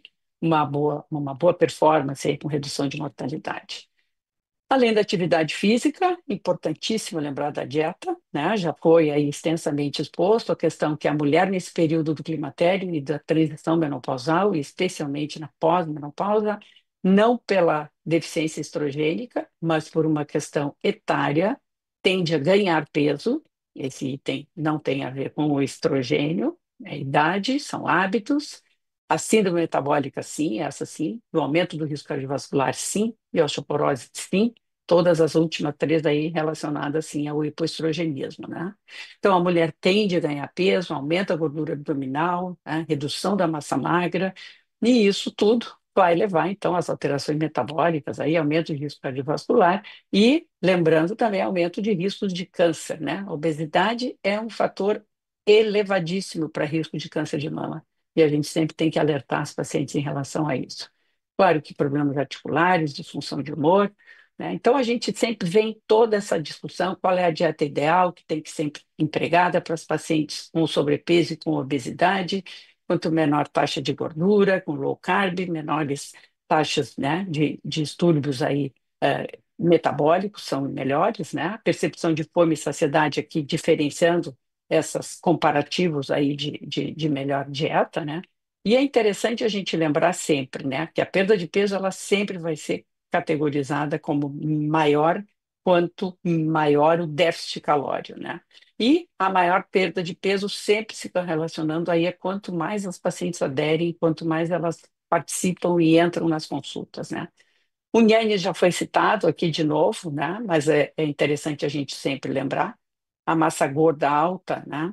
uma boa performance aí com redução de mortalidade. Além da atividade física, importantíssimo lembrar da dieta, né? Já foi aí extensamente exposto a questão que a mulher nesse período do climatério e da transição menopausal, e especialmente na pós-menopausa, não pela deficiência estrogênica, mas por uma questão etária, tende a ganhar peso. Esse item não tem a ver com o estrogênio, é idade, são hábitos. A síndrome metabólica, sim, essa sim. O aumento do risco cardiovascular, sim. E a osteoporose, sim. Todas as últimas três aí relacionadas, sim, ao hipoestrogenismo, né? Então, a mulher tende a ganhar peso, aumenta a gordura abdominal, né? Redução da massa magra, e isso tudo vai levar, então, às alterações metabólicas, aí, aumento de risco cardiovascular e, lembrando também, aumento de riscos de câncer, né? A obesidade é um fator elevadíssimo para risco de câncer de mama. E a gente sempre tem que alertar os pacientes em relação a isso. Claro que problemas articulares, disfunção de humor, né? Então, a gente sempre vem toda essa discussão, qual é a dieta ideal, que tem que ser empregada para os pacientes com sobrepeso e com obesidade, quanto menor taxa de gordura, com low carb, menores taxas, né, de distúrbios aí, metabólicos são melhores, né? Percepção de fome e saciedade aqui, diferenciando esses comparativos aí de melhor dieta, né? E é interessante a gente lembrar sempre, né, que a perda de peso ela sempre vai ser categorizada como maior quanto maior o déficit calórico, né? E a maior perda de peso sempre se está relacionando aí a quanto mais as pacientes aderem, quanto mais elas participam e entram nas consultas, né? O Nhane já foi citado aqui de novo, né? Mas é interessante a gente sempre lembrar. A massa gorda alta, né?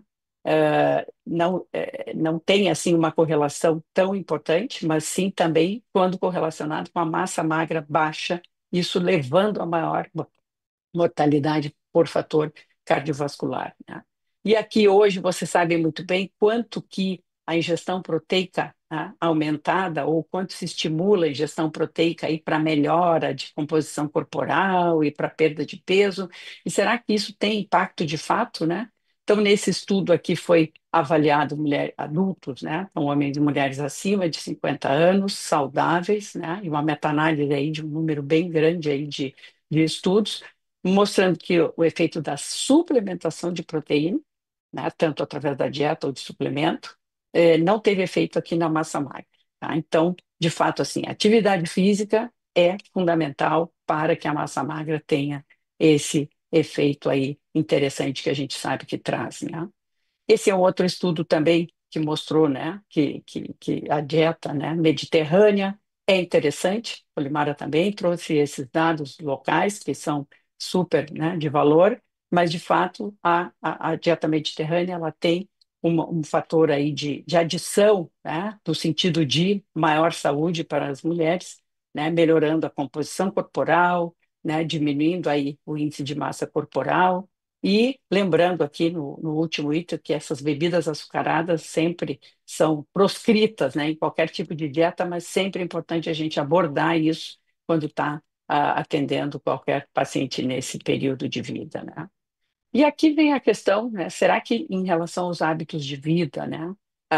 Não tem assim uma correlação tão importante, mas sim também quando correlacionado com a massa magra baixa, isso levando a maior mortalidade por fator cardiovascular, né? E aqui hoje você sabe muito bem quanto que a ingestão proteica, né, aumentada ou quanto se estimula a ingestão proteica aí para melhora de composição corporal e para perda de peso. E será que isso tem impacto de fato, né? Então, nesse estudo aqui foi avaliado adultos, né? Então, homens e mulheres acima de 50 anos, saudáveis, né? E uma meta-análise aí de um número bem grande aí de estudos, mostrando que o efeito da suplementação de proteína, né, tanto através da dieta ou de suplemento, não teve efeito aqui na massa magra. Tá? Então, de fato, assim, a atividade física é fundamental para que a massa magra tenha esse efeito aí interessante que a gente sabe que traz, né? Esse é um outro estudo também que mostrou, né, que a dieta, né, mediterrânea é interessante. O Limara também trouxe esses dados locais que são super, né, de valor, mas de fato a dieta mediterrânea ela tem um fator aí de adição, né, no sentido de maior saúde para as mulheres, né, melhorando a composição corporal, né, diminuindo aí o índice de massa corporal e lembrando aqui no último item que essas bebidas açucaradas sempre são proscritas, né, em qualquer tipo de dieta, mas sempre é importante a gente abordar isso quando está atendendo qualquer paciente nesse período de vida, né? E aqui vem a questão, né? Será que em relação aos hábitos de vida, né?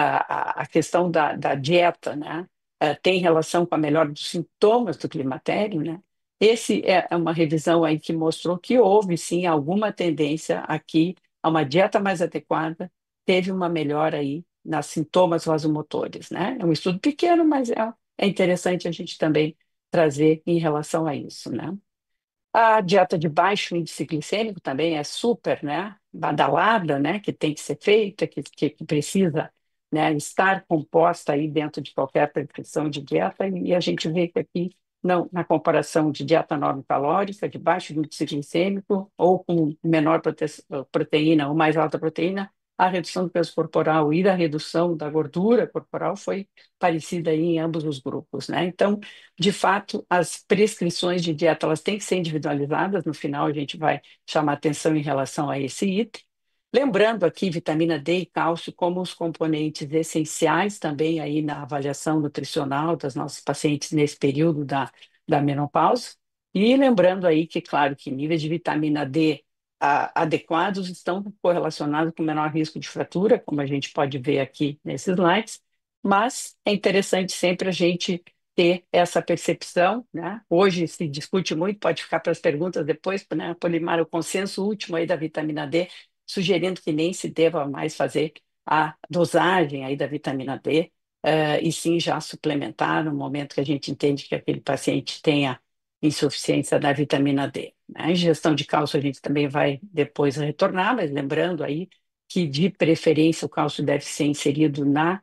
A questão da dieta, né? Tem relação com a melhora dos sintomas do climatério, né? Esse é uma revisão aí que mostrou que houve sim alguma tendência aqui a uma dieta mais adequada, teve uma melhora aí nas sintomas vasomotores, né? É um estudo pequeno, mas é interessante a gente também trazer em relação a isso, né? A dieta de baixo índice glicêmico também é super, né, badalada, né, que tem que ser feita, que precisa, né, estar composta aí dentro de qualquer prescrição de dieta, e a gente vê que aqui não, na comparação de dieta normocalórica, de baixo índice glicêmico, ou com menor proteína ou mais alta proteína, a redução do peso corporal e a redução da gordura corporal foi parecida aí em ambos os grupos, né? Então, de fato, as prescrições de dieta elas têm que ser individualizadas. No final, a gente vai chamar atenção em relação a esse item. Lembrando aqui vitamina D e cálcio como os componentes essenciais também aí na avaliação nutricional das nossas pacientes nesse período da menopausa. E lembrando aí que, claro, que níveis de vitamina D adequados estão correlacionados com menor risco de fratura, como a gente pode ver aqui nesses slides, mas é interessante sempre a gente ter essa percepção, né? Hoje se discute muito, pode ficar para as perguntas depois, né, Polimar, o consenso último aí da vitamina D, sugerindo que nem se deva mais fazer a dosagem aí da vitamina D, e sim já suplementar no momento que a gente entende que aquele paciente tenha insuficiência da vitamina D, né? Ingestão de cálcio a gente também vai depois retornar, mas lembrando aí que de preferência o cálcio deve ser inserido na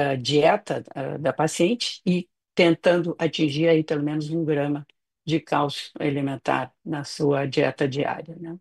dieta da paciente e tentando atingir aí pelo menos 1 grama de cálcio elementar na sua dieta diária, né?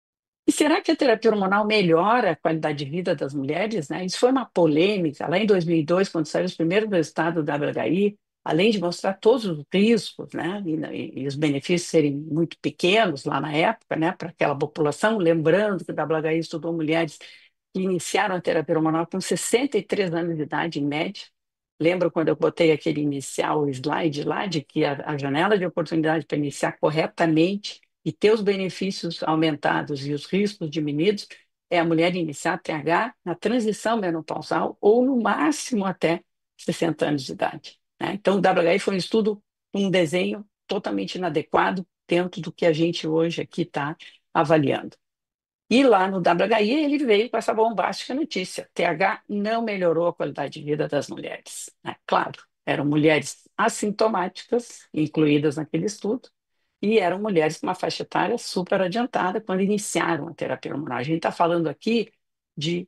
E será que a terapia hormonal melhora a qualidade de vida das mulheres, né? Isso foi uma polêmica lá em 2002, quando saiu os primeiros resultados do WHI, além de mostrar todos os riscos, né? E os benefícios serem muito pequenos lá na época, né? Para aquela população, lembrando que o WHI estudou mulheres que iniciaram a terapia hormonal com 63 anos de idade, em média. Lembro quando eu botei aquele inicial slide lá, de que a janela de oportunidade para iniciar corretamente e ter os benefícios aumentados e os riscos diminuídos é a mulher iniciar TH na transição menopausal ou no máximo até 60 anos de idade, né? Então, o WHI foi um estudo, um desenho totalmente inadequado dentro do que a gente hoje aqui está avaliando. E lá no WHI ele veio com essa bombástica notícia: TH não melhorou a qualidade de vida das mulheres, né? Claro, eram mulheres assintomáticas, incluídas naquele estudo, e eram mulheres com uma faixa etária super adiantada quando iniciaram a terapia hormonal. A gente está falando aqui de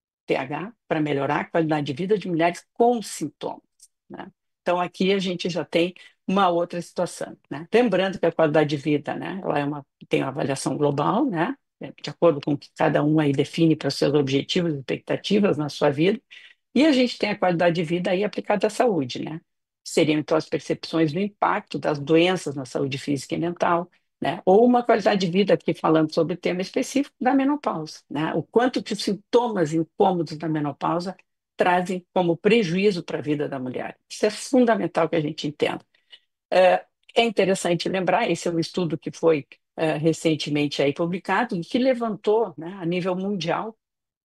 TH para melhorar a qualidade de vida de mulheres com sintomas, né? Então, aqui a gente já tem uma outra situação, né? Lembrando que a qualidade de vida, né, ela tem uma avaliação global, né, de acordo com o que cada um aí define para os seus objetivos e expectativas na sua vida, e a gente tem a qualidade de vida aí aplicada à saúde, né? Seriam, então, as percepções do impacto das doenças na saúde física e mental, né? Ou uma qualidade de vida aqui falando sobre o tema específico da menopausa, né? O quanto que os sintomas incômodos da menopausa trazem como prejuízo para a vida da mulher. Isso é fundamental que a gente entenda. É interessante lembrar, esse é um estudo que foi recentemente aí publicado e que levantou, né, a nível mundial,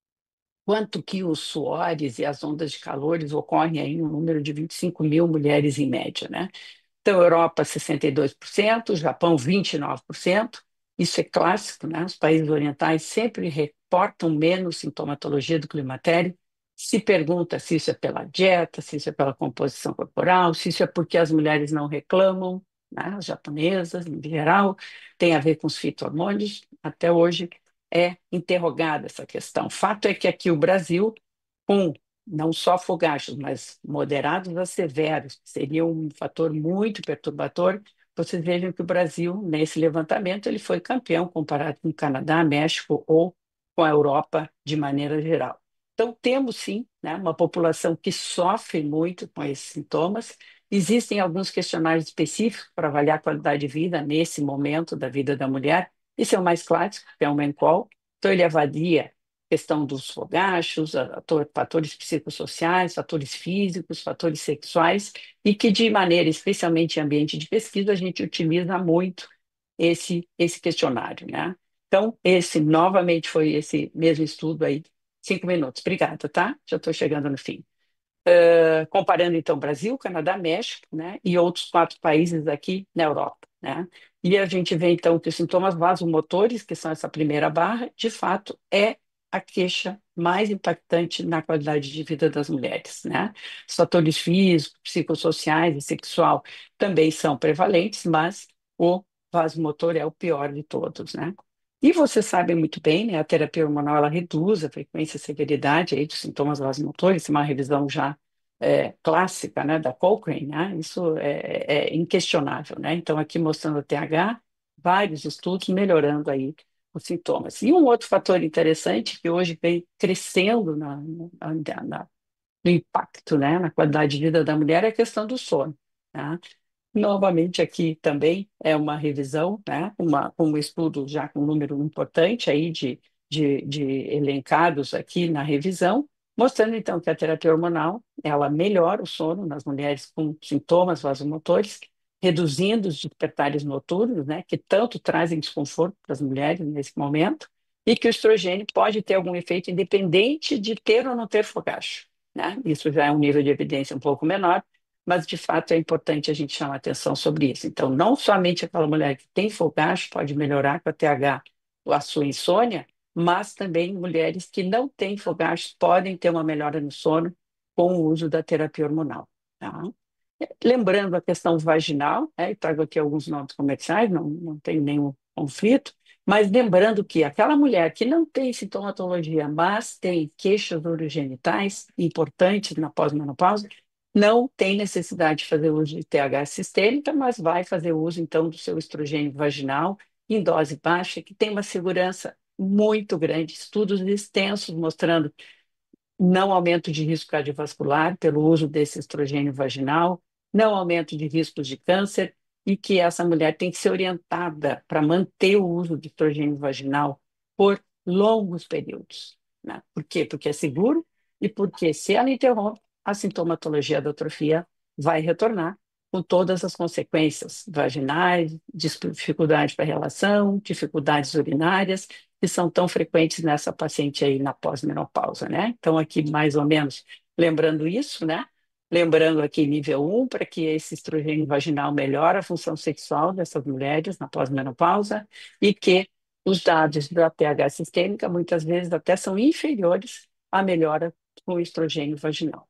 quanto que os suores e as ondas de calores ocorrem aí no número de 25 mil mulheres em média, né? Então, Europa, 62%, Japão, 29%. Isso é clássico, né? Os países orientais sempre reportam menos sintomatologia do climatério. Se pergunta se isso é pela dieta, se isso é pela composição corporal, se isso é porque as mulheres não reclamam, né? As japonesas, em geral, tem a ver com os fito-hormônios. Até hoje é interrogada essa questão. Fato é que aqui o Brasil, com não só fogachos, mas moderados a severos, que seria um fator muito perturbador. Vocês vejam que o Brasil, nesse levantamento, ele foi campeão comparado com o Canadá, México ou com a Europa de maneira geral. Então, temos sim, né, uma população que sofre muito com esses sintomas. Existem alguns questionários específicos para avaliar a qualidade de vida nesse momento da vida da mulher. Esse é o mais clássico, que é o MENCOL. Então, ele avalia questão dos fogachos, fatores psicossociais, fatores físicos, fatores sexuais, e que de maneira, especialmente em ambiente de pesquisa, a gente utiliza muito esse questionário, né? Então, esse novamente foi esse mesmo estudo aí, 5 minutos. Obrigada, tá? Já estou chegando no fim. Comparando então Brasil, Canadá, México, né, e outros 4 países aqui na Europa, né? E a gente vê então que os sintomas vasomotores, que são essa primeira barra, de fato é a queixa mais impactante na qualidade de vida das mulheres, né? Os fatores físicos, psicossociais e sexual também são prevalentes, mas o vasomotor é o pior de todos, né? E você sabe muito bem, né, a terapia hormonal ela reduz a frequência e severidade aí dos sintomas vasomotores, uma revisão já clássica, né, da Cochrane, né, isso é inquestionável, né? Então, aqui mostrando o TH, vários estudos melhorando aí os sintomas. E um outro fator interessante que hoje vem crescendo na- no impacto, né, na qualidade de vida da mulher é a questão do sono, tá? Novamente, aqui também é uma revisão, né? Um estudo já com um número importante aí de elencados aqui na revisão, mostrando então que a terapia hormonal ela melhora o sono nas mulheres com sintomas vasomotores, reduzindo os despertares noturnos, né? Que tanto trazem desconforto para as mulheres nesse momento, e que o estrogênio pode ter algum efeito independente de ter ou não ter fogacho, né? Isso já é um nível de evidência um pouco menor, mas de fato é importante a gente chamar atenção sobre isso. Então, não somente aquela mulher que tem fogacho pode melhorar com a TH a sua insônia, mas também mulheres que não têm fogacho podem ter uma melhora no sono com o uso da terapia hormonal, tá? Lembrando a questão vaginal, e trago aqui alguns nomes comerciais, não tenho nenhum conflito, mas lembrando que aquela mulher que não tem sintomatologia, mas tem queixas urogenitais importantes na pós-menopausa, não tem necessidade de fazer uso de TH sistêmica, mas vai fazer uso, então, do seu estrogênio vaginal em dose baixa, que tem uma segurança muito grande. Estudos extensos mostrando não aumento de risco cardiovascular pelo uso desse estrogênio vaginal, não aumento de riscos de câncer, e que essa mulher tem que ser orientada para manter o uso de estrogênio vaginal por longos períodos, né? Por quê? Porque é seguro e porque, se ela interrompe, a sintomatologia da atrofia vai retornar com todas as consequências vaginais, dificuldade para relação, dificuldades urinárias, que são tão frequentes nessa paciente aí na pós-menopausa, né? Então, aqui mais ou menos lembrando isso, né? Lembrando aqui nível 1, para que esse estrogênio vaginal melhore a função sexual dessas mulheres na pós-menopausa e que os dados da pH sistêmica muitas vezes até são inferiores à melhora com o estrogênio vaginal.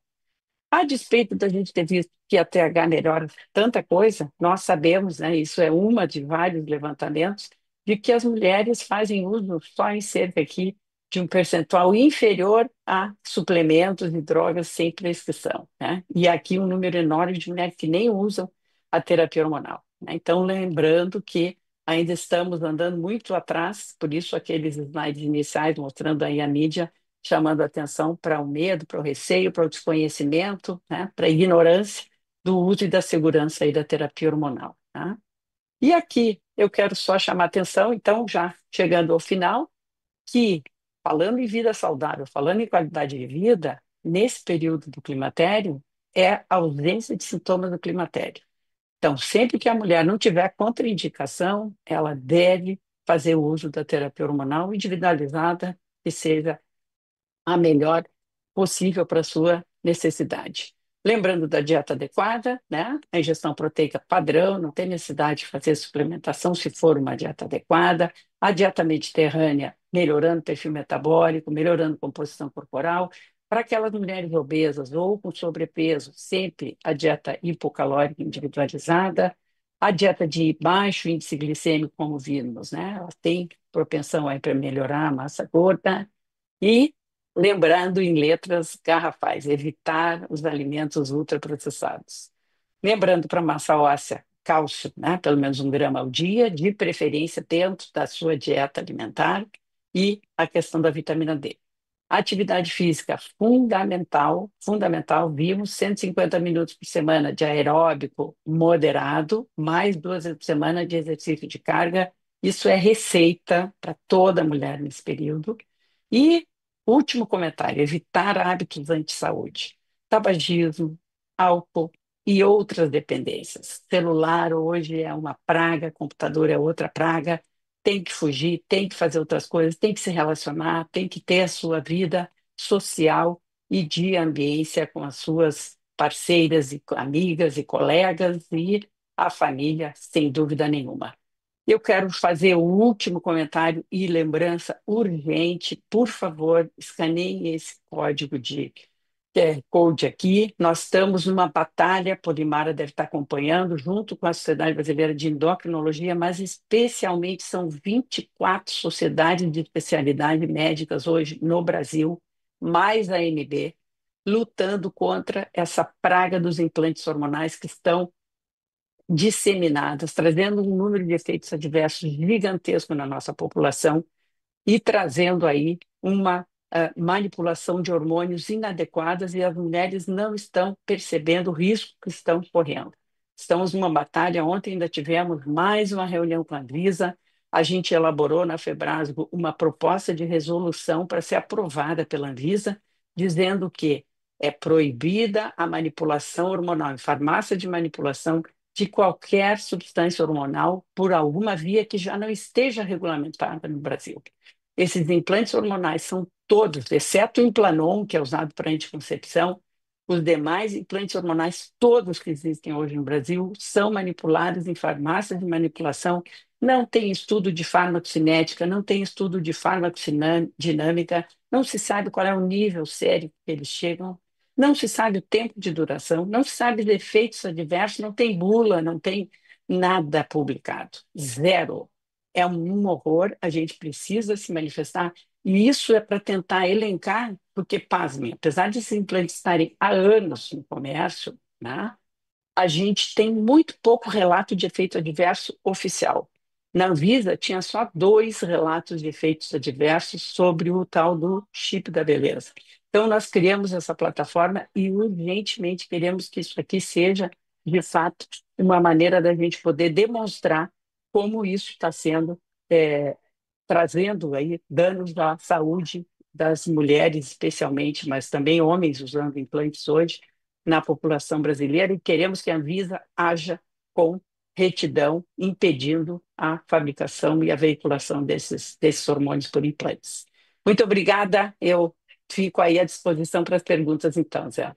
A despeito da gente ter visto que a TH melhora tanta coisa, nós sabemos, né, isso é uma de vários levantamentos, de que as mulheres fazem uso só em cerca aqui de um percentual inferior a suplementos e drogas sem prescrição, né? E aqui um número enorme de mulheres que nem usam a terapia hormonal, né? Então, lembrando que ainda estamos andando muito atrás, por isso aqueles slides iniciais mostrando aí a mídia chamando atenção para o medo, para o receio, para o desconhecimento, né, para a ignorância do uso e da segurança aí da terapia hormonal, tá? E aqui eu quero só chamar atenção, então, já chegando ao final, que falando em vida saudável, falando em qualidade de vida, nesse período do climatério, é a ausência de sintomas do climatério. Então, sempre que a mulher não tiver contraindicação, ela deve fazer o uso da terapia hormonal individualizada, que seja a melhor possível para a sua necessidade. Lembrando da dieta adequada, né? A ingestão proteica padrão, não tem necessidade de fazer suplementação se for uma dieta adequada. A dieta mediterrânea, melhorando o perfil metabólico, melhorando a composição corporal. Para aquelas mulheres obesas ou com sobrepeso, sempre a dieta hipocalórica individualizada. A dieta de baixo índice glicêmico, como vimos, né? Ela tem propensão aí para melhorar a massa gorda. E lembrando em letras garrafais, evitar os alimentos ultraprocessados. Lembrando para massa óssea, cálcio, né? Pelo menos 1 grama ao dia, de preferência dentro da sua dieta alimentar, e a questão da vitamina D. Atividade física fundamental, fundamental, vimos 150 minutos por semana de aeróbico moderado, mais 2 vezes por semana de exercício de carga. Isso é receita para toda mulher nesse período. E último comentário: evitar hábitos anti-saúde, tabagismo, álcool e outras dependências. Celular hoje é uma praga, computador é outra praga. Tem que fugir, tem que fazer outras coisas, tem que se relacionar, tem que ter a sua vida social e de ambiência com as suas parceiras e amigas e colegas e a família, sem dúvida nenhuma. Eu quero fazer o último comentário e lembrança urgente. Por favor, escaneiem esse código de QR Code aqui. Nós estamos numa batalha, Polimara deve estar acompanhando, junto com a Sociedade Brasileira de Endocrinologia, mas especialmente são 24 sociedades de especialidade médicas hoje no Brasil, mais a AMB, lutando contra essa praga dos implantes hormonais que estão disseminados, trazendo um número de efeitos adversos gigantesco na nossa população e trazendo aí uma manipulação de hormônios inadequadas e as mulheres não estão percebendo o risco que estão correndo. Estamos numa batalha. Ontem ainda tivemos mais uma reunião com a Anvisa. A gente elaborou na Febrasgo uma proposta de resolução para ser aprovada pela Anvisa, dizendo que é proibida a manipulação hormonal em farmácia de manipulação de qualquer substância hormonal por alguma via que já não esteja regulamentada no Brasil. Esses implantes hormonais são todos, exceto o Implanon, que é usado para anticoncepção, os demais implantes hormonais, todos que existem hoje no Brasil, são manipulados em farmácias de manipulação. Não tem estudo de farmacocinética, não tem estudo de farmacodinâmica, não se sabe qual é o nível sério que eles chegam, não se sabe o tempo de duração, não se sabe os efeitos adversos, não tem bula, não tem nada publicado. Zero. É um horror, a gente precisa se manifestar, e isso é para tentar elencar, porque, pasmem, apesar de esses implantes estarem há anos no comércio, né, a gente tem muito pouco relato de efeito adverso oficial. Na Anvisa, tinha só 2 relatos de efeitos adversos sobre o tal do chip da beleza. Então, nós criamos essa plataforma e urgentemente queremos que isso aqui seja, de fato, uma maneira da gente poder demonstrar como isso está sendo, é, trazendo aí danos à saúde das mulheres, especialmente, mas também homens usando implantes hoje na população brasileira, e queremos que a Anvisa haja com retidão, impedindo a fabricação e a veiculação desses hormônios por implantes. Muito obrigada, eu fico aí à disposição para as perguntas então, Zé.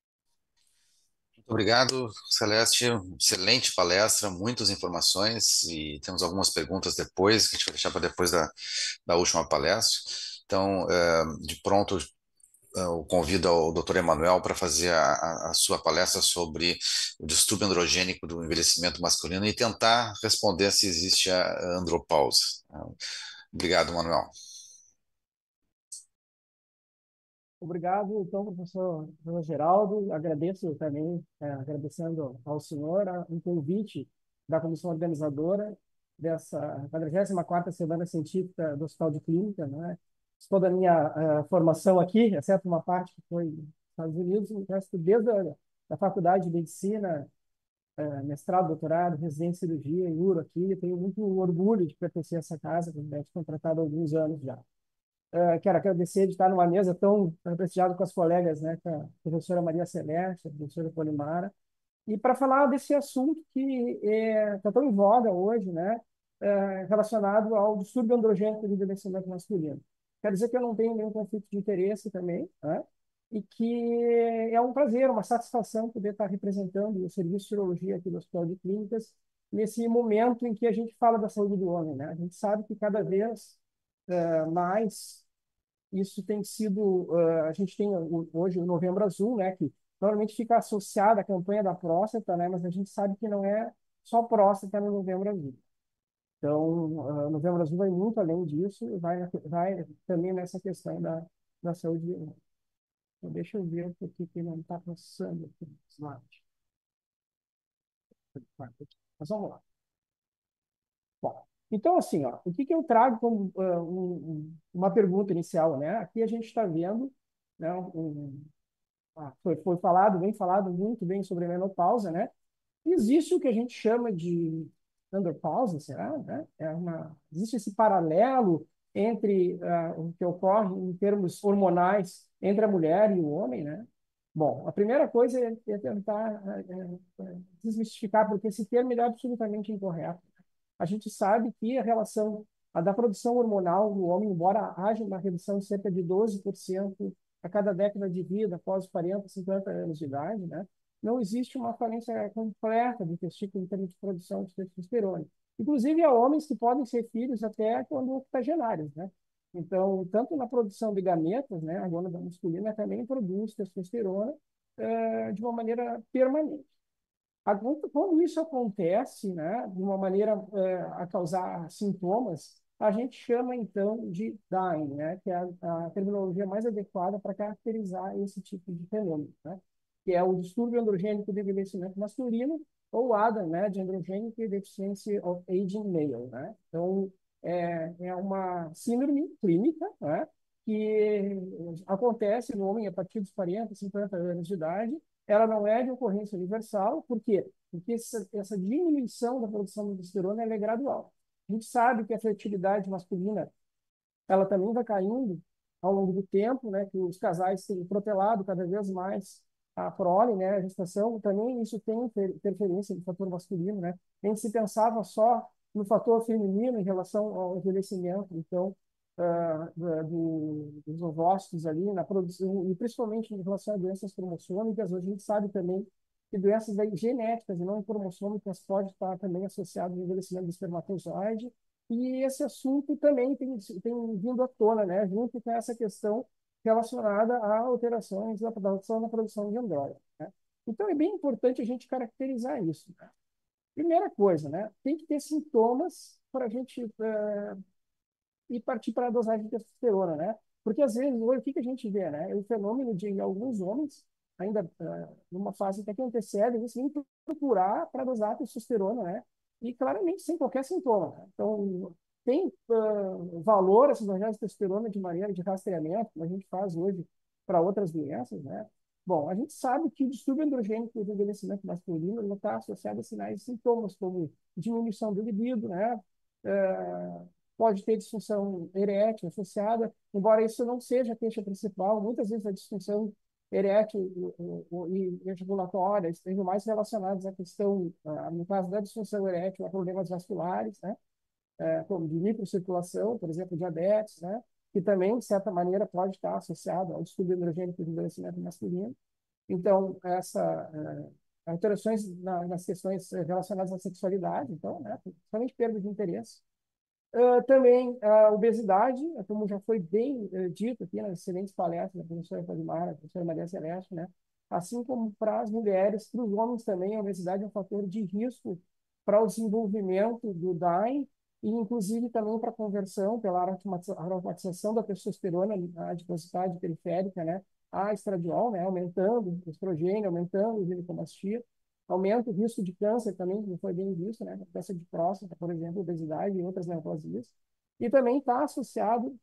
Muito obrigado, Celeste. Excelente palestra, muitas informações e temos algumas perguntas depois, que a gente vai deixar para depois da última palestra. Então, de pronto, eu convido o Dr. Emanuel para fazer a sua palestra sobre o distúrbio androgênico do envelhecimento masculino e tentar responder se existe a andropausa. Obrigado, Emanuel. Obrigado, então, professor Geraldo. Agradeço também, agradecendo ao senhor um convite da comissão organizadora dessa 44ª Semana Científica do Hospital de Clínica, né? Toda a minha formação aqui, exceto uma parte que foi nos Estados Unidos, o resto desde a Faculdade de Medicina, mestrado, doutorado, residência em cirurgia em uro aqui. Tenho muito orgulho de pertencer a essa casa, que é contratada há alguns anos já. Quero agradecer de estar numa mesa tão prestigiada com as colegas, né, com a professora Maria Celeste, a professora Polimara, e para falar desse assunto que está tão em voga hoje, né, relacionado ao distúrbio androgênico do envelhecimento masculino. Quer dizer que eu não tenho nenhum conflito de interesse também, né, e que é um prazer, uma satisfação poder estar representando o Serviço de Urologia aqui do Hospital de Clínicas nesse momento em que a gente fala da saúde do homem, né? A gente sabe que cada vez mais isso tem sido, a gente tem hoje o Novembro Azul, né, que normalmente fica associado à campanha da próstata, né, mas a gente sabe que não é só próstata no Novembro Azul. Então, o Novembro Azul vai muito além disso, e vai também nessa questão da saúde. Então, deixa eu ver por que não está passando aqui no slide. Mas vamos lá. Bom, então, assim, ó, o que eu trago como uma pergunta inicial, né? Aqui a gente está vendo, né, foi falado, bem falado, muito bem sobre a menopausa, né? Existe o que a gente chama de andropausa, será? Né? Existe esse paralelo entre o que ocorre em termos hormonais entre a mulher e o homem, né? Bom, a primeira coisa é tentar desmistificar, porque esse termo ele é absolutamente incorreto. A gente sabe que a da produção hormonal no homem, embora haja uma redução de cerca de 12% a cada década de vida, após os 40, 50 anos de idade, né? Não existe uma falência completa do testículo em termos de produção de testosterona. Inclusive, há homens que podem ser filhos até quando octogenários, né? Então, tanto na produção de gametas, né, a glândula masculina também produz testosterona de uma maneira permanente. Quando isso acontece, né, de uma maneira a causar sintomas, a gente chama, então, de dying, né? Que é a terminologia mais adequada para caracterizar esse tipo de fenômeno, né? Que é o distúrbio androgênico de envelhecimento masculino, ou ADA, né? De Androgenic Deficiency of Aging Male, né? Então, é uma síndrome clínica, né? Que acontece no homem a partir dos 40, 50 anos de idade. Ela não é de ocorrência universal, por quê? Porque essa diminuição da produção de testosterona ela é gradual. A gente sabe que a fertilidade masculina ela também vai caindo ao longo do tempo, né? Que os casais têm protelado cada vez mais a prole, né? A gestação também isso tem interferência do fator masculino, né? A gente se pensava só no fator feminino em relação ao envelhecimento, então dos ovócitos ali na produção e principalmente em relação a doenças cromossômicas. Hoje a gente sabe também que doenças genéticas e não cromossômicas podem estar também associadas ao envelhecimento do espermatozoide. E esse assunto também tem vindo à tona, né, junto com essa questão relacionada a alterações da produção na produção de andrógeno, né? Então, é bem importante a gente caracterizar isso, né? Primeira coisa, né, tem que ter sintomas para a gente ir partir para a dosagem de testosterona, né? Porque, às vezes, hoje, o que a gente vê, né? O fenômeno de alguns homens, ainda numa fase até que antecede, eles vêm procurar para dosar a testosterona, né? E claramente sem qualquer sintoma, né? Então, tem valor essas dosagens de testosterona de maneira de rastreamento, como a gente faz hoje para outras doenças, né? Bom, a gente sabe que o distúrbio androgênico do envelhecimento masculino está associado a sinais e sintomas como diminuição do libido, né? Pode ter disfunção erétil associada, embora isso não seja a queixa principal. Muitas vezes a disfunção erétil e ejaculatória estejam mais relacionadas à questão, no caso da disfunção erétil, a problemas vasculares, né? Como de microcirculação, por exemplo, diabetes, né? Que também, de certa maneira, pode estar associado ao distúrbio androgênico do envelhecimento masculino. Então, alterações nas questões relacionadas à sexualidade, então, né? Principalmente perda de interesse. Também a obesidade, como já foi bem dito aqui nas excelentes palestras da professora Polimar, da professora Maria Celeste, né? Assim como para as mulheres, para os homens também, a obesidade é um fator de risco para o desenvolvimento do DAIM e, inclusive, também para a conversão pela aromatização da testosterona, a adiposidade periférica, né? A estradiol, né? Aumentando o estrogênio, aumentando o ginecomastia. Aumenta o risco de câncer também, como foi bem visto, né? Câncer de próstata, por exemplo, obesidade e outras neoplasias. E também está associado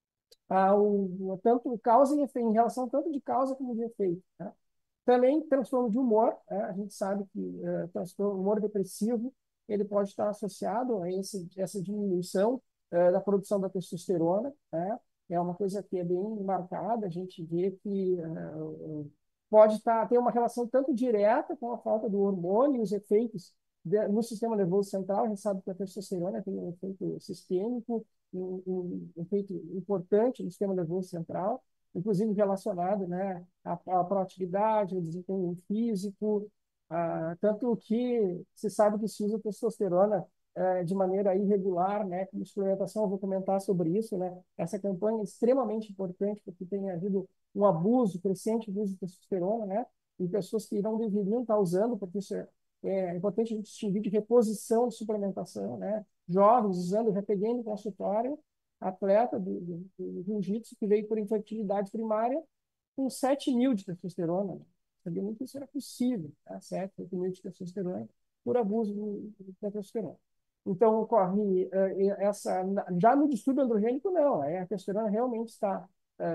ao tanto causa e efeito, em relação tanto de causa como de efeito, né? Também transtorno de humor, né? A gente sabe que transtorno humor depressivo ele pode estar associado a essa diminuição da produção da testosterona, né? É uma coisa que é bem marcada, a gente vê que pode ter uma relação tanto direta com a falta do hormônio e os efeitos no sistema nervoso central. A gente sabe que a testosterona tem um efeito sistêmico, um efeito importante no sistema nervoso central, inclusive relacionado, né, à proatividade, ao desempenho físico, tanto que se sabe que se usa testosterona de maneira irregular, né, como suplementação. Eu vou comentar sobre isso, né? Essa campanha é extremamente importante porque tem havido um abuso crescente do uso de testosterona, né? Em pessoas que não deveriam estar usando, porque isso é importante a gente distinguir de reposição de suplementação, né? Jovens usando, eu já peguei no consultório, atleta do jiu-jitsu que veio por infertilidade primária com 7.000 de testosterona. Sabia nem que isso era possível, tá? 7, 8.000 de testosterona por abuso de testosterona. Então, ocorre já no distúrbio androgênico, não. A testosterona realmente está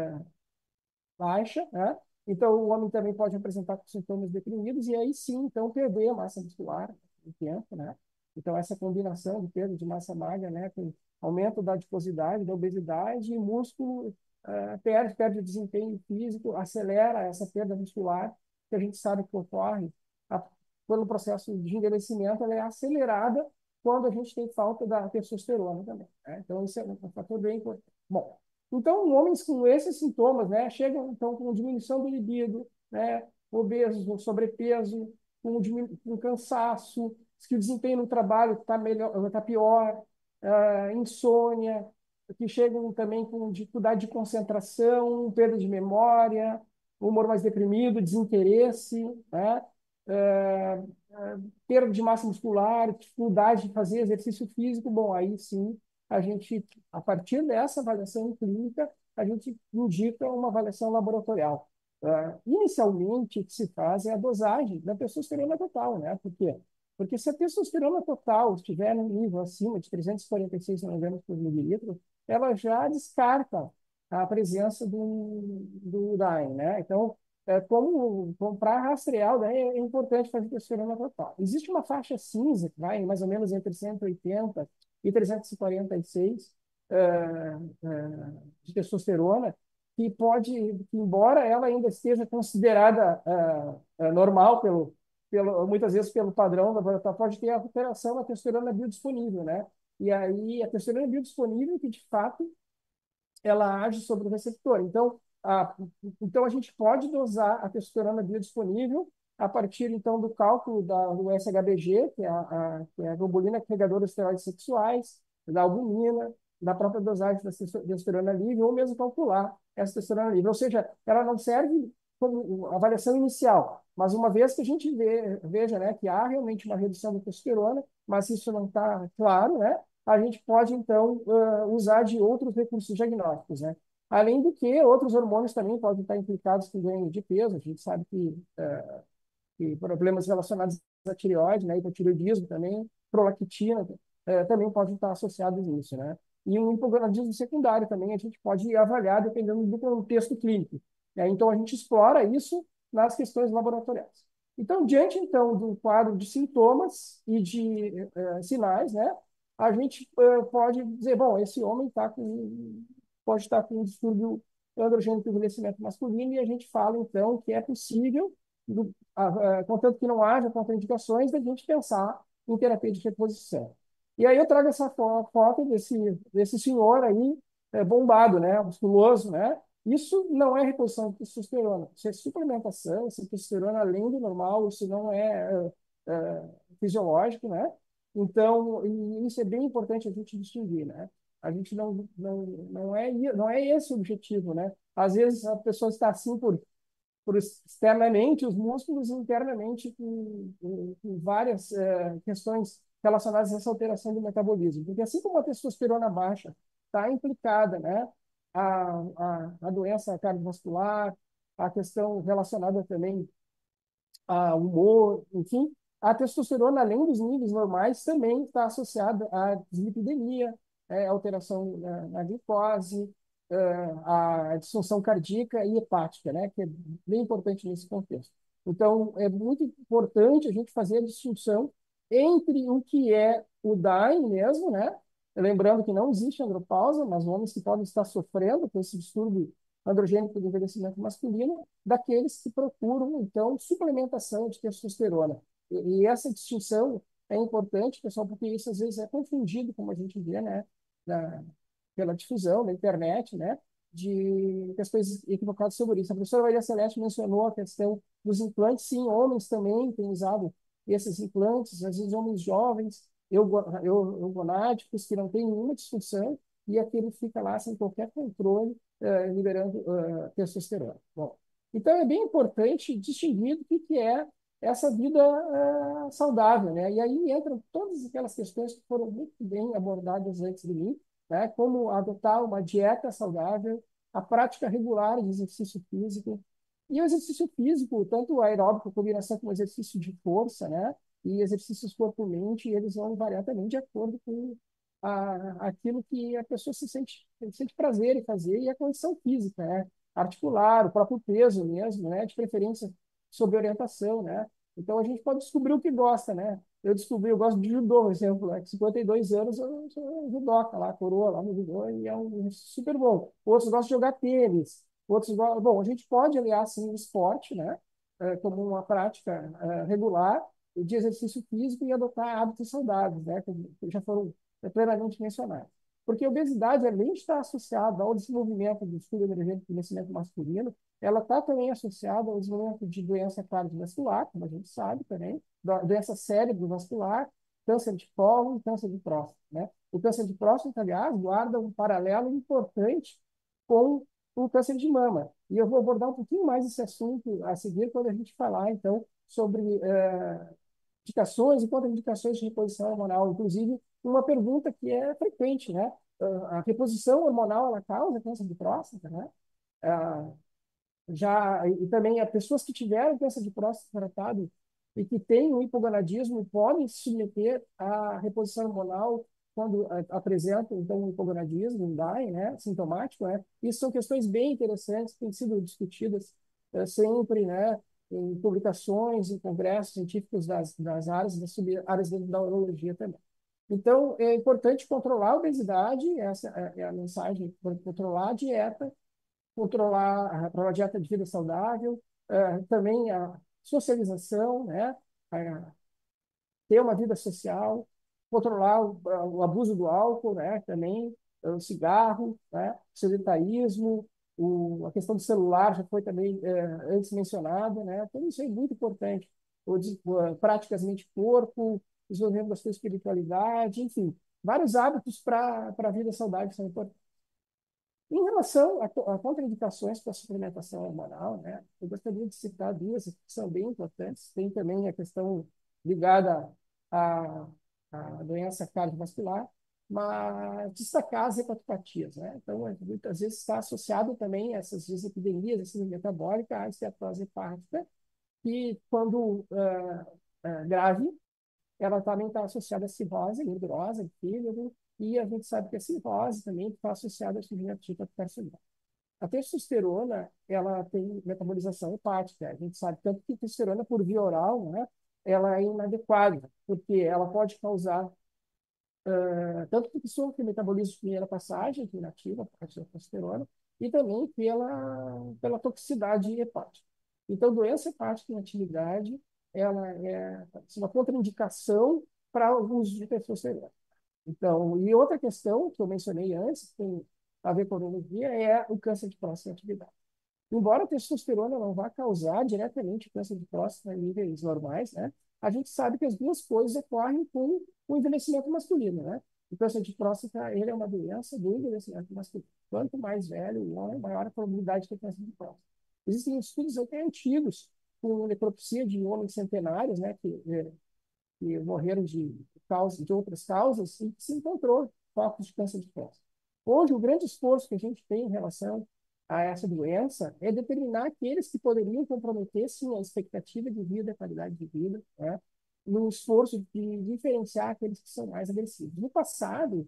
baixa, né? Então, o homem também pode apresentar sintomas deprimidos e aí sim, então, perder a massa muscular no tempo, né? Então, essa combinação de perda de massa magra, né, com aumento da adiposidade, da obesidade, e músculo perde o desempenho físico, acelera essa perda muscular, que a gente sabe que ocorre pelo processo de envelhecimento. Ela é acelerada quando a gente tem falta da testosterona também, né? Então, isso é um fator bem importante. Bom, então, homens com esses sintomas, né, chegam então com diminuição do libido, né, obesos, com sobrepeso, com cansaço, que o desempenho no trabalho está melhor, está pior, insônia, que chegam também com dificuldade de concentração, perda de memória, humor mais deprimido, desinteresse, né, é, perda de massa muscular, dificuldade de fazer exercício físico. Bom, aí sim a partir dessa avaliação clínica, a gente indica uma avaliação laboratorial. Inicialmente, o que se faz é a dosagem da testosterona total, né? Por quê? Porque se a testosterona total estiver no nível acima de 346 nanogramas por mililitro, ela já descarta a presença do DAIM, né? Então, como para rastrear o DAIM, é importante fazer testosterona total. Existe uma faixa cinza, que vai mais ou menos entre 180 e 346 de testosterona, que pode, que embora ela ainda esteja considerada normal muitas vezes pelo padrão laboratorial, pode ter alteração na testosterona biodisponível, né? E aí a testosterona biodisponível que de fato ela age sobre o receptor. Então a gente pode dosar a testosterona biodisponível a partir então do cálculo do SHBG, que é a globulina carregadora de esteroides sexuais, da albumina, da própria dosagem da testosterona livre, ou mesmo calcular essa testosterona livre. Ou seja, ela não serve como avaliação inicial, mas uma vez que a gente veja, né, que há realmente uma redução da testosterona, mas isso não está claro, né, a gente pode, então, usar de outros recursos diagnósticos, né? Além do que, outros hormônios também podem estar implicados com ganho de peso. A gente sabe que problemas relacionados à tireoide, né, hipotireoidismo também, prolactina, também podem estar associados a isso, né? E um hipogonadismo secundário também a gente pode avaliar dependendo do contexto clínico, né? Então, a gente explora isso nas questões laboratoriais. Então, diante, então, do quadro de sintomas e de sinais, né, a gente pode dizer, bom, esse homem pode estar com um distúrbio androgênico do envelhecimento masculino, e a gente fala, então, que é possível, contanto que não haja contraindicações, da gente pensar em terapia de reposição. E aí eu trago essa foto desse senhor aí, bombado, né, musculoso, né? Isso não é reposição de testosterona, isso é suplementação, essa testosterona além do normal, isso não fisiológico, né? Então, e isso é bem importante a gente distinguir, né? A gente não é esse o objetivo, né? Às vezes a pessoa está assim por externamente os músculos e internamente com várias questões relacionadas a essa alteração do metabolismo. Porque assim como a testosterona baixa está implicada, né, a doença cardiovascular, a questão relacionada também a humor, enfim, a testosterona, além dos níveis normais, também está associada à dislipidemia, alteração na glicose, a disfunção cardíaca e hepática, né, que é bem importante nesse contexto. Então, é muito importante a gente fazer a distinção entre o que é o DAIM mesmo, né? Lembrando que não existe andropausa, mas homens que podem estar sofrendo com esse distúrbio androgênico do envelhecimento masculino, daqueles que procuram, então, suplementação de testosterona. E essa distinção é importante, pessoal, porque isso às vezes é confundido, como a gente vê, né, pela difusão da internet, né, de questões equivocadas sobre isso. A professora Maria Celeste mencionou a questão dos implantes. Sim, homens também têm usado esses implantes, às vezes homens jovens, eugonádicos, que não têm nenhuma disfunção, e aquele fica lá sem qualquer controle, liberando testosterona. Bom, então é bem importante distinguir o que é essa vida saudável, né? E aí entram todas aquelas questões que foram muito bem abordadas antes de mim, né? Como adotar uma dieta saudável, a prática regular de exercício físico, e o exercício físico, tanto o aeróbico, combinação com exercício de força, né? E exercícios corpo-mente, eles vão variar também de acordo com aquilo que a pessoa sente prazer em fazer, e a condição física, né? Articular, o próprio peso mesmo, né? De preferência sob orientação, né? Então a gente pode descobrir o que gosta, né? Eu gosto de judô, por exemplo, né? Com 52 anos eu sou judoca lá, coroa lá no judô, e é um super bom. Outros gostam de jogar tênis, outros gostam... Bom, a gente pode aliar, sim, o esporte, né? Como uma prática regular de exercício físico, e adotar hábitos saudáveis, né? Que já foram plenamente mencionados. Porque a obesidade, além de estar associada ao desenvolvimento do distúrbio emergente do crescimento masculino, ela está também associada ao desenvolvimento de doença cardiovascular, como a gente sabe também, doença cérebrovascular, câncer de cólon e câncer de próstata, né? O câncer de próstata, aliás, guarda um paralelo importante com o câncer de mama. E eu vou abordar um pouquinho mais esse assunto a seguir, quando a gente falar, então, sobre indicações e contraindicações de reposição hormonal. Inclusive, uma pergunta que é frequente, né? A reposição hormonal, ela causa câncer de próstata, né? Ah, e também as pessoas que tiveram câncer de próstata tratado e que têm um hipogonadismo podem se submeter à reposição hormonal quando apresentam, então, um hipogonadismo, um DAI, né, sintomático, né? Isso são questões bem interessantes que têm sido discutidas sempre, né, em publicações, em congressos científicos das áreas, das sub-áreas dentro da urologia também. Então, é importante controlar a obesidade, essa é a mensagem, controlar a dieta, controlar a dieta de vida saudável, também a socialização, né? Ter uma vida social, controlar o abuso do álcool, né? Também o cigarro, né? O sedentarismo, a questão do celular já foi também antes mencionada, né? Então isso é muito importante. Práticas mente-corpo, desenvolvimento da sua espiritualidade, enfim, vários hábitos para a vida saudável são importantes. Em relação a contraindicações para a suplementação hormonal, né, eu gostaria de citar duas que são bem importantes. Tem também a questão ligada à, à doença cardiovascular, mas destacar as hepatopatias, né? Então, muitas vezes está associado também a essas epidemias, a síndrome metabólica, à esteatose hepática, que quando grave, ela também está associada à cirrose gordurosa do fígado, e a gente sabe que a cirrose também está associada ao surgimento de hipercarcinoma. A testosterona, ela tem metabolização hepática. A gente sabe tanto que a testosterona por via oral, né, ela é inadequada, porque ela pode causar tanto por pessoa que metaboliza de primeira passagem, que inativa a testosterona, e também pela toxicidade hepática. Então, doença hepática em atividade, ela é uma contraindicação para o uso de testosterona. Então, e outra questão que eu mencionei antes, que tem a ver com a urologia, é o câncer de próstata em atividade. Embora a testosterona não vá causar diretamente câncer de próstata em níveis normais, né? A gente sabe que as duas coisas ocorrem com o envelhecimento masculino, né? O câncer de próstata, ele é uma doença do envelhecimento masculino. Quanto mais velho o homem, maior a probabilidade de ter câncer de próstata. Existem estudos até antigos com necropsia de homens centenários, né? Que morreram de outras causas e que se encontrou focos de câncer de próstata. Hoje, o grande esforço que a gente tem em relação a essa doença é determinar aqueles que poderiam comprometer, sim, a expectativa de vida, a qualidade de vida, né? No esforço de diferenciar aqueles que são mais agressivos. No passado,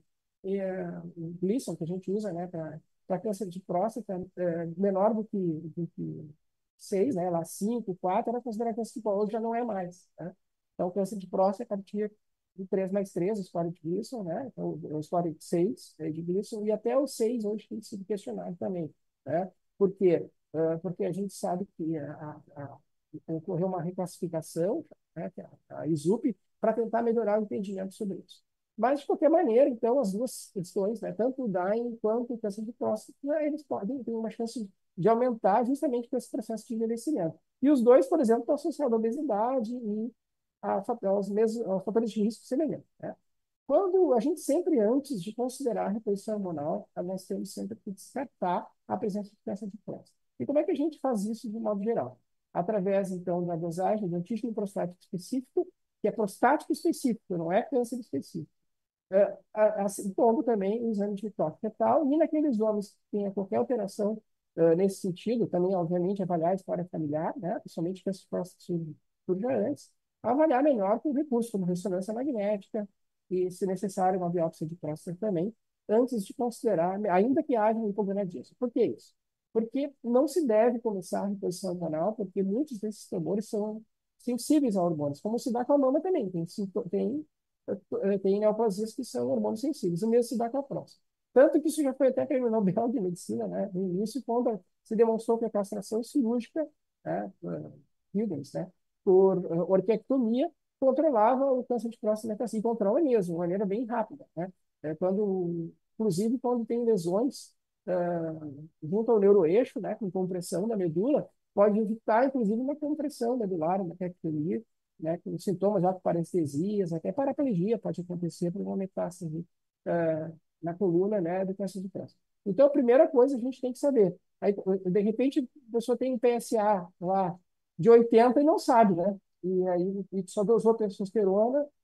o Gleason, que a gente usa, né, para câncer de próstata, menor do que 6, né, lá 5, 4, era considerado câncer de próstata, hoje já não é mais, né? Então, câncer de próstata, a partir de 3+3, a história de Gleason, né? Então, a história de 6 de Gleason, e até o 6 hoje tem sido questionado também, né? Por quê? Porque a gente sabe que ocorreu uma reclassificação, né, que é a ISUP, para tentar melhorar o entendimento sobre isso. Mas, de qualquer maneira, então, as duas questões, né, tanto o DAIM quanto o câncer de próstata, né, eles podem ter uma chance de aumentar justamente com esse processo de envelhecimento. E os dois, por exemplo, estão associados à obesidade e aos fatores de risco semelhantes, né? Quando a gente sempre, antes de considerar a reposição hormonal, nós temos sempre que descartar a presença de câncer de próstata. E como é que a gente faz isso de modo geral? Através, então, da dosagem do antígeno prostático específico, que é prostático específico, não é câncer específico. Assim como também o exame de toque fetal, e naqueles homens que tenham qualquer alteração nesse sentido, também, obviamente, avaliar a história familiar, né? Principalmente câncer de próstata surge antes, avaliar melhor com recursos como ressonância magnética e, se necessário, uma biópsia de próstata também, antes de considerar, ainda que haja um hipogonadismo. Por que isso? Porque não se deve começar a reposição hormonal, porque muitos desses tumores são sensíveis a hormônios, como se dá com a mama também. Tem neoplasias que são hormônios sensíveis. O mesmo se dá com a próstata. Tanto que isso já foi até prêmio Nobel de Medicina, né, no início, quando se demonstrou que a castração cirúrgica, né, né, por orquiectomia, controlava o câncer de próstata, assim, controla mesmo, de maneira bem rápida, né? Inclusive, quando tem lesões junto ao neuroeixo, né, com compressão da medula, pode evitar, inclusive, uma compressão medular, uma orquiectomia, né, com sintomas já com parestesias, até paraplegia pode acontecer por uma metástase na coluna, né, do câncer de próstata. Então, a primeira coisa a gente tem que saber. Aí, de repente, a pessoa tem um PSA lá de 80 e não sabe, né? E aí só dosou testosterona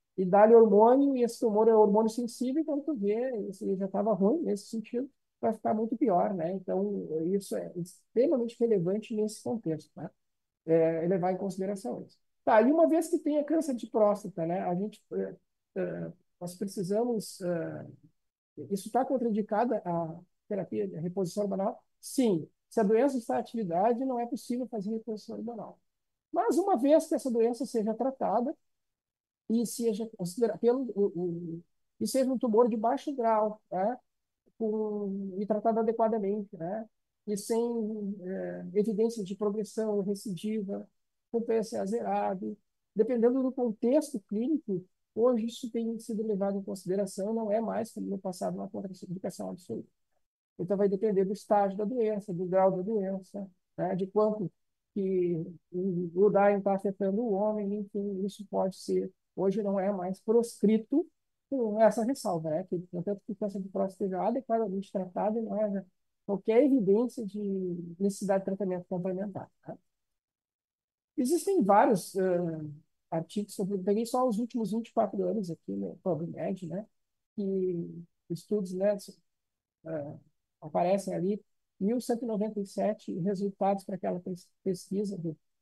e dá-lhe hormônio, e esse tumor é hormônio sensível, então tu vê, isso já estava ruim nesse sentido, vai ficar muito pior, né? Então, isso é extremamente relevante nesse contexto, né? Levar em consideração isso. Tá, e uma vez que tenha câncer de próstata, né, nós precisamos, isso está contraindicada a terapia de reposição hormonal? Sim. Se a doença está em atividade, não é possível fazer reposição hormonal. Mas uma vez que essa doença seja tratada e seja considerada e seja um tumor de baixo grau, né, e tratado adequadamente, né, e sem evidência de progressão recidiva, com PSA zerado, dependendo do contexto clínico, hoje isso tem sido levado em consideração, não é mais como no passado uma contraindicação absoluta. Então, vai depender do estágio da doença, do grau da doença, né, de quanto que o Lyme está afetando o homem, enfim, isso pode ser, hoje não é mais proscrito com essa ressalva, né, que, portanto, que o câncer de próstata esteja adequadamente tratado e não haja qualquer evidência de necessidade de tratamento complementar. Tá? Existem vários artigos, eu peguei só os últimos 24 anos aqui no PubMed, né, que estudos, né, aparecem ali 1.197 resultados para aquela pesquisa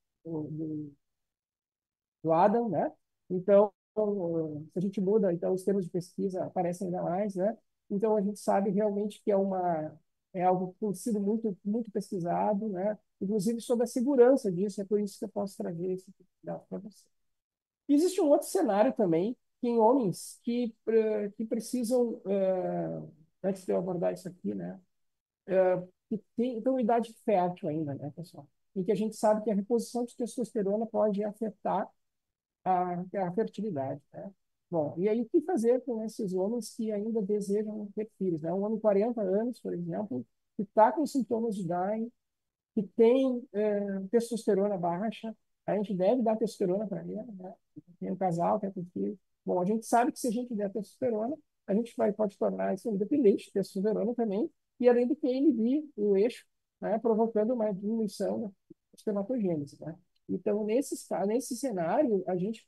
do Adam, né? Então, se a gente muda, então os termos de pesquisa aparecem ainda mais, né? Então, a gente sabe realmente que é algo que tem sido muito pesquisado, né? Inclusive sobre a segurança disso, é por isso que eu posso trazer esse dado para você. Existe um outro cenário também, que em homens que precisam, antes de eu abordar isso aqui, né? Que tem idade fértil ainda, né, pessoal? E que a gente sabe que a reposição de testosterona pode afetar a fertilidade, né? Bom, e aí o que fazer com esses homens que ainda desejam ter filhos, né? Um homem de 40 anos, por exemplo, que está com sintomas de Lyme, que tem testosterona baixa, a gente deve dar testosterona para ele, né? Tem um casal, quer ter filho. Bom, a gente sabe que se a gente der testosterona, a gente pode tornar isso independente de testosterona também, e além do que inibir o eixo, né? Provocando uma diminuição da espermatogênese, né? Então, nesse cenário, a gente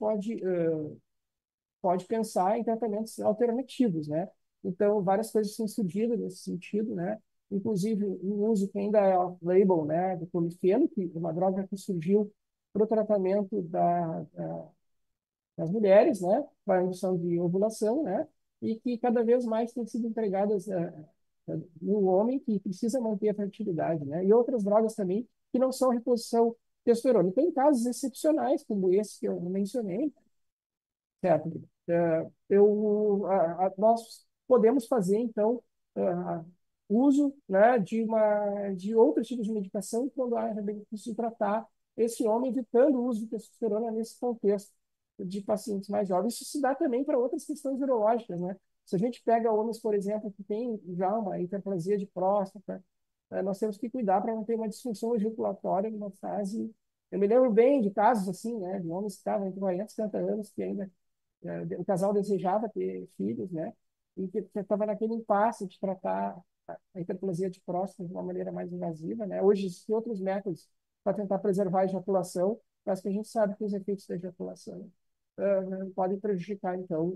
pode pensar em tratamentos alternativos, né? Então, várias coisas têm surgido nesse sentido, né? Inclusive, um uso que ainda é off-label, né, do clomifeno, que é uma droga que surgiu para o tratamento das mulheres, né, para a indução de ovulação, né, e que cada vez mais tem sido empregadas no homem que precisa manter a fertilidade, né, e outras drogas também que não são reposição testosterona. E tem casos excepcionais, como esse que eu mencionei, certo? Nós podemos fazer, então, uh, uso, né, de outros tipos de medicação quando há benefício de tratar esse homem, evitando o uso de testosterona nesse contexto de pacientes mais jovens. Isso se dá também para outras questões urológicas, né? Se a gente pega homens, por exemplo, que têm já uma hiperplasia de próstata, nós temos que cuidar para não ter uma disfunção ejaculatória numa fase. Eu me lembro bem de casos assim, né, de homens que estavam entre 40 e 50 anos que ainda o casal desejava ter filhos, né? E que estava naquele impasse de tratar a hiperplasia de próstata de uma maneira mais invasiva, né? Hoje existem outros métodos para tentar preservar a ejaculação, mas que a gente sabe que os efeitos da ejaculação podem prejudicar, então,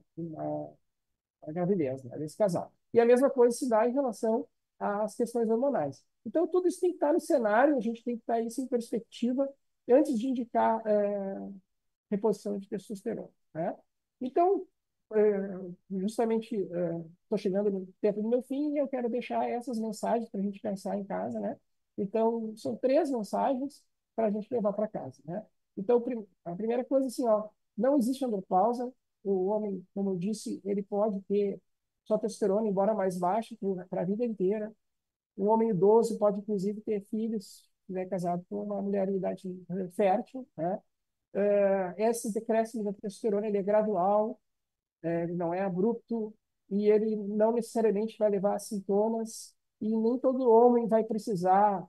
a gravidez, né, desse casal. E a mesma coisa se dá em relação às questões hormonais. Então, tudo isso tem que estar no cenário, a gente tem que estar isso em perspectiva antes de indicar reposição de testosterona, né? Então, justamente, estou chegando no tempo do meu fim e eu quero deixar essas mensagens para a gente pensar em casa, né? Então, são 3 mensagens para a gente levar para casa, né? Então, a primeira coisa, assim, ó, não existe andropausa. O homem, como eu disse, ele pode ter sua testosterona, embora mais baixa, para a vida inteira. Um homem idoso pode, inclusive, ter filhos, se estiver casado com uma mulher em idade fértil, né? Esse decréscimo da testosterona ele é gradual, ele não é abrupto e ele não necessariamente vai levar a sintomas e nem todo homem vai precisar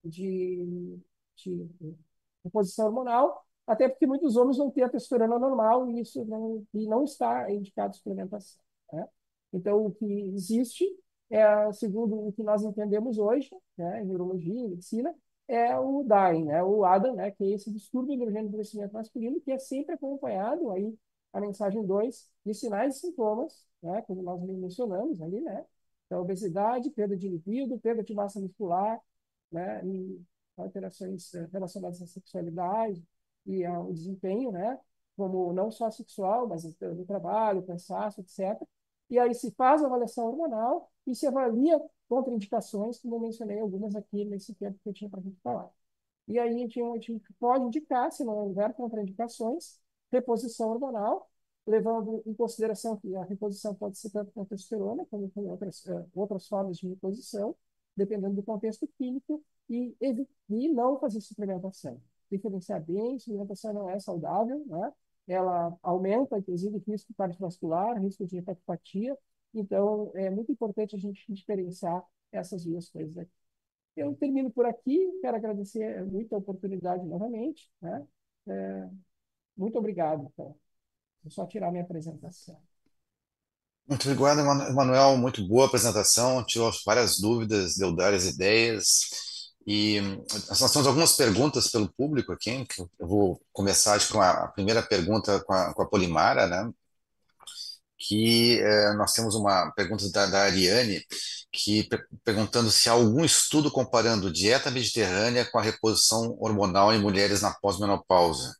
de reposição hormonal, até porque muitos homens vão ter a testosterona normal e isso não está indicado suplementação, né? Então, o que existe segundo o que nós entendemos hoje, né, em neurologia, em medicina, é o DAI, né, o ADA, né, que é esse distúrbio endogênio do crescimento masculino, que é sempre acompanhado aí a mensagem 2, de sinais e sintomas, né, como nós mencionamos ali, né? Então, obesidade, perda de libido, perda de massa muscular, né, e alterações relacionadas à sexualidade e ao desempenho, né, como não só sexual, mas no trabalho, cansaço, etc. E aí se faz a avaliação hormonal e se avalia contraindicações, como eu mencionei algumas aqui nesse tempo que eu tinha para a gente falar. E aí a gente pode indicar, se não houver contraindicações, reposição hormonal, levando em consideração que a reposição pode ser tanto com testosterona como com outras formas de reposição, dependendo do contexto químico, e não fazer suplementação. Diferenciar bem, suplementação não é saudável, né? Ela aumenta, inclusive, o risco cardiovascular, risco de hepatopatia. Então, é muito importante a gente diferenciar essas duas coisas aqui. Eu termino por aqui, quero agradecer muito a oportunidade novamente, né? É, muito obrigado, então. Vou só tirar minha apresentação. Muito obrigado, Emanuel. Muito boa apresentação. Tirou várias dúvidas, deu várias ideias. E nós temos algumas perguntas pelo público aqui. Que eu vou começar acho, com a primeira pergunta com a Polimara, né? Que nós temos uma pergunta da Ariane, que perguntando se há algum estudo comparando dieta mediterrânea com a reposição hormonal em mulheres na pós-menopausa.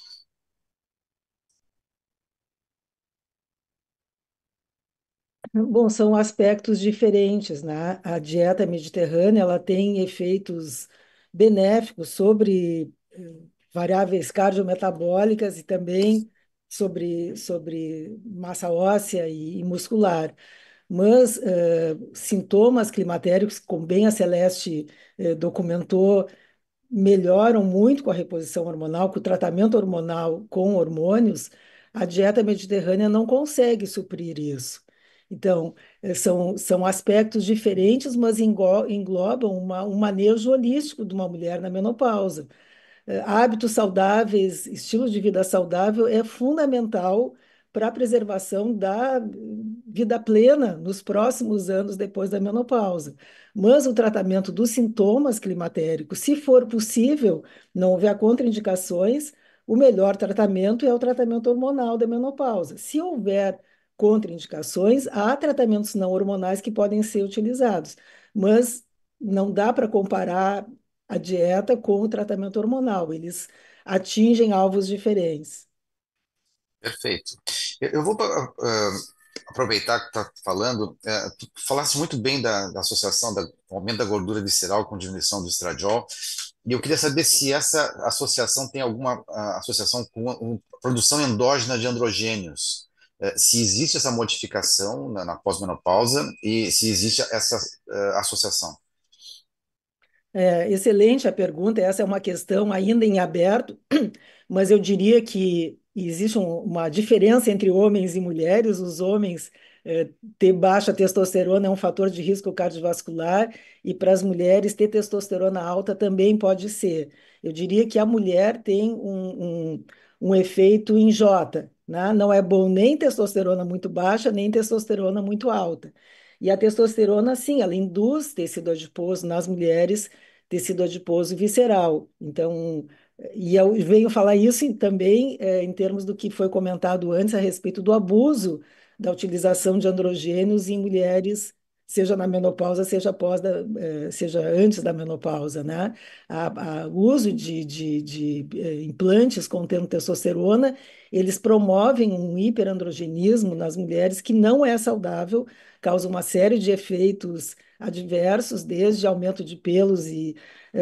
Bom, são aspectos diferentes, né? A dieta mediterrânea, ela tem efeitos benéficos sobre variáveis cardiometabólicas e também sobre massa óssea e muscular. Mas sintomas climatéricos, como bem a Celeste documentou, melhoram muito com a reposição hormonal, com o tratamento hormonal com hormônios, a dieta mediterrânea não consegue suprir isso. Então, são aspectos diferentes, mas englobam um manejo holístico de uma mulher na menopausa. Hábitos saudáveis, estilo de vida saudável é fundamental para a preservação da vida plena nos próximos anos depois da menopausa. Mas o tratamento dos sintomas climatéricos, se for possível, não houver contraindicações, o melhor tratamento é o tratamento hormonal da menopausa. Se houver contraindicações, há tratamentos não hormonais que podem ser utilizados, mas não dá para comparar a dieta com o tratamento hormonal. Eles atingem alvos diferentes. Perfeito. Eu vou aproveitar que está falando. Tu falaste muito bem da associação do aumento da gordura visceral com diminuição do estradiol, e eu queria saber se essa associação tem alguma associação com a produção endógena de androgênios. Se existe essa modificação na pós-menopausa e se existe essa associação. Excelente a pergunta. Essa é uma questão ainda em aberto, mas eu diria que existe uma diferença entre homens e mulheres. Os homens ter baixa testosterona é um fator de risco cardiovascular, e para as mulheres ter testosterona alta também pode ser. Eu diria que a mulher tem um efeito em J, né? Não é bom nem testosterona muito baixa, nem testosterona muito alta. E a testosterona, sim, ela induz tecido adiposo nas mulheres, tecido adiposo visceral. Então, e eu venho falar isso também em termos do que foi comentado antes a respeito do abuso da utilização de androgênios em mulheres, seja na menopausa, seja antes da menopausa, né? O uso de implantes contendo testosterona, eles promovem um hiperandrogenismo nas mulheres que não é saudável, causa uma série de efeitos adversos, desde aumento de pelos e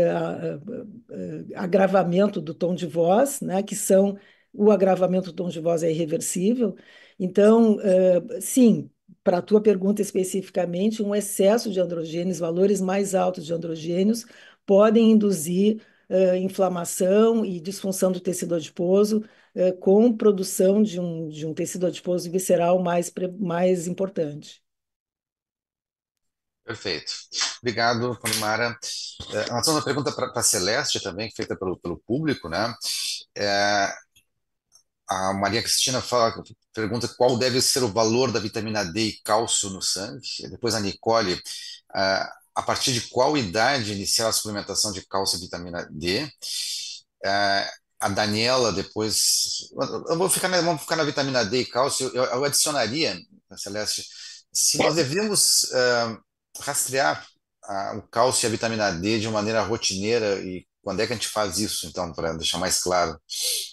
agravamento do tom de voz, né, que são o agravamento do tom de voz é irreversível. Então, sim, para a tua pergunta especificamente, um excesso de androgênios, valores mais altos de androgênios, podem induzir inflamação e disfunção do tecido adiposo, com produção de um tecido adiposo visceral mais importante. Perfeito. Obrigado, Polimara. Nós temos uma pergunta para a Celeste também, feita pelo público, né? É, a Maria Cristina pergunta qual deve ser o valor da vitamina D e cálcio no sangue. Depois a Nicole, a partir de qual idade iniciar a suplementação de cálcio e vitamina D? a Daniela depois. Vamos ficar na vitamina D e cálcio. Eu adicionaria, Celeste, se nós devemos rastrear o cálcio e a vitamina D de maneira rotineira e quando é que a gente faz isso, então, para deixar mais claro.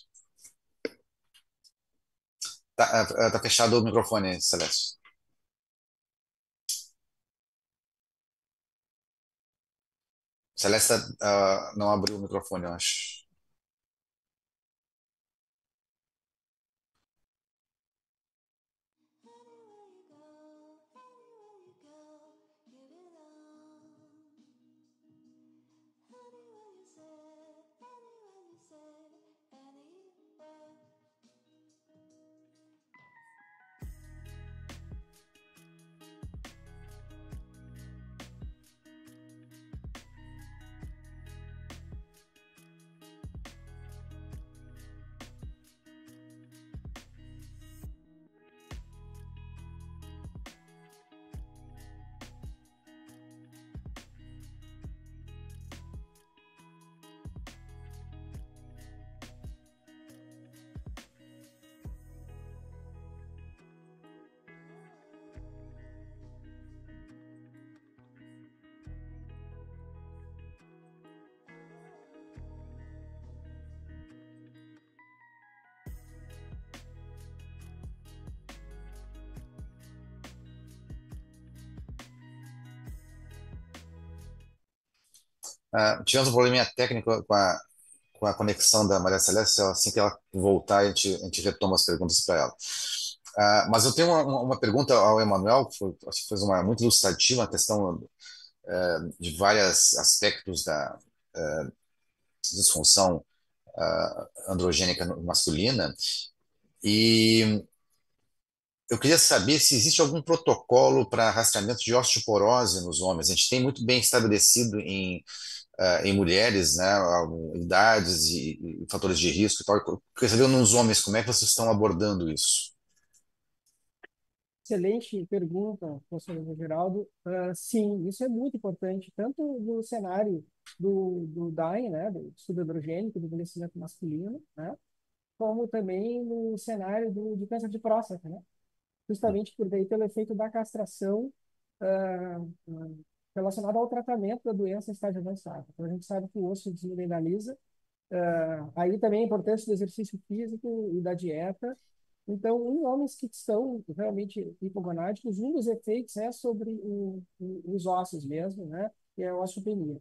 Tá fechado o microfone, Celeste. Celeste não abriu o microfone, eu acho. Tivemos um probleminha técnico com a conexão da Maria Celeste. Assim que ela voltar, a gente retoma as perguntas para ela. Mas eu tenho uma pergunta ao Emanuel, que acho que foi muito ilustrativa, a questão de vários aspectos da disfunção androgênica masculina. E eu queria saber se existe algum protocolo para rastreamento de osteoporose nos homens. A gente tem muito bem estabelecido em mulheres, né, idades e fatores de risco e tal. Eu queria saber nos homens como é que vocês estão abordando isso. Excelente pergunta, professor Geraldo. Sim, isso é muito importante, tanto no cenário do DAIM, né, do estudo androgênico, do envelhecimento masculino, né, como também no cenário de câncer de próstata, né, justamente por daí pelo efeito da castração ah, ah, relacionado ao tratamento da doença em estágio avançado. Então, a gente sabe que o osso desmineraliza. Aí também a importância do exercício físico e da dieta. Então, em homens que estão realmente hipogonádicos, um dos efeitos é sobre os ossos mesmo, né? Que é a osteopenia.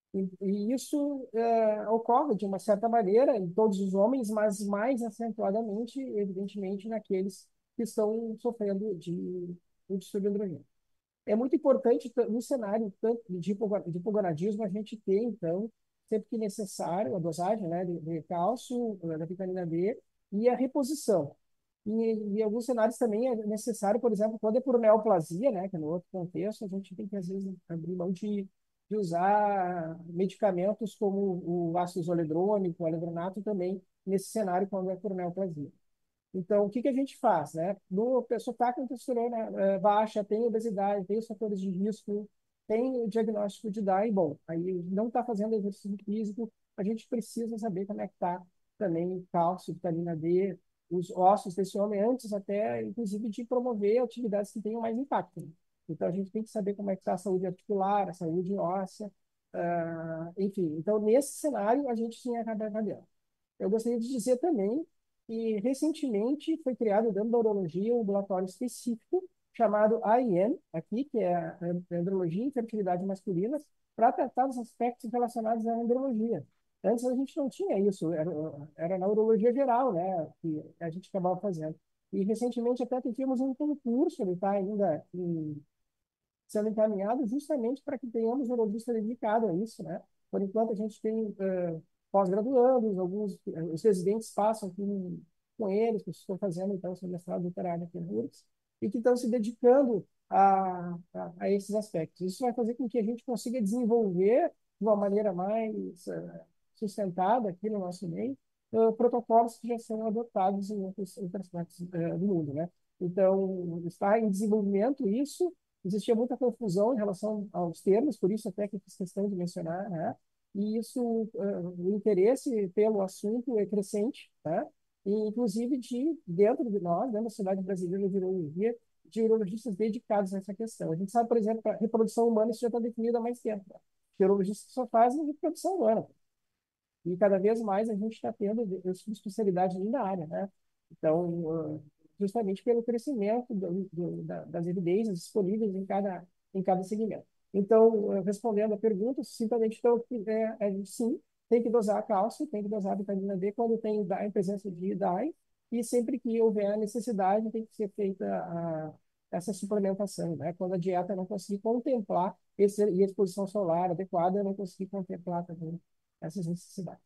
E isso ocorre de uma certa maneira em todos os homens, mas mais acentuadamente, evidentemente, naqueles que estão sofrendo de distúrbio androgênico. É muito importante no cenário tanto de hipogonadismo a gente ter, então, sempre que necessário, a dosagem, né, de cálcio, da vitamina D e a reposição. Em alguns cenários também é necessário, por exemplo, quando é por neoplasia, né, que é no outro contexto, a gente tem que, às vezes, abrir mão de usar medicamentos como o ácido zoledrônico, o alendronato também, nesse cenário, quando é por neoplasia. Então, o que que a gente faz, né? No pessoa está com testosterona baixa, tem obesidade, tem os fatores de risco, tem o diagnóstico de DAI, bom, aí não está fazendo exercício físico, a gente precisa saber como é que está também cálcio, vitamina D, os ossos desse homem antes até, inclusive, de promover atividades que tenham mais impacto, né? Então, a gente tem que saber como é que está a saúde articular, a saúde óssea, enfim. Então, nesse cenário, a gente tinha a cadela. Eu gostaria de dizer também que recentemente foi criado dentro da urologia um ambulatório específico chamado AIM, aqui, que é a Andrologia e Infertilidade Masculina, para tratar os aspectos relacionados à andrologia. Antes a gente não tinha isso, era na urologia geral, né, que a gente acabava fazendo. E recentemente até tivemos um concurso, ele está ainda sendo encaminhado justamente para que tenhamos um urologista dedicado a isso, né? Por enquanto, a gente tem pós-graduandos, alguns os residentes passam com eles, que estão fazendo, então, seu mestrado, doutorado aqui na URGS, e que estão se dedicando a esses aspectos. Isso vai fazer com que a gente consiga desenvolver de uma maneira mais sustentada aqui no nosso meio protocolos que já são adotados em outras partes do mundo, né? Então, está em desenvolvimento isso. Existia muita confusão em relação aos termos, por isso até que eu fiz questão de mencionar, né? e isso, o interesse pelo assunto é crescente, né? E, inclusive, dentro de nós, dentro da Sociedade Brasileira de Urologia, de urologistas dedicados a essa questão. A gente sabe, por exemplo, que a reprodução humana isso já está definido há mais tempo, né? Urologistas só fazem reprodução humana. E cada vez mais a gente está tendo especialidade na área, né? Então, justamente pelo crescimento das evidências disponíveis em cada segmento. Então, respondendo a pergunta, sucintamente, então, sim, tem que dosar cálcio, tem que dosar a vitamina D quando tem em presença de DAI, e sempre que houver a necessidade, tem que ser feita essa suplementação, né? Quando a dieta não conseguir contemplar e a exposição solar adequada, não conseguir contemplar também essas necessidades.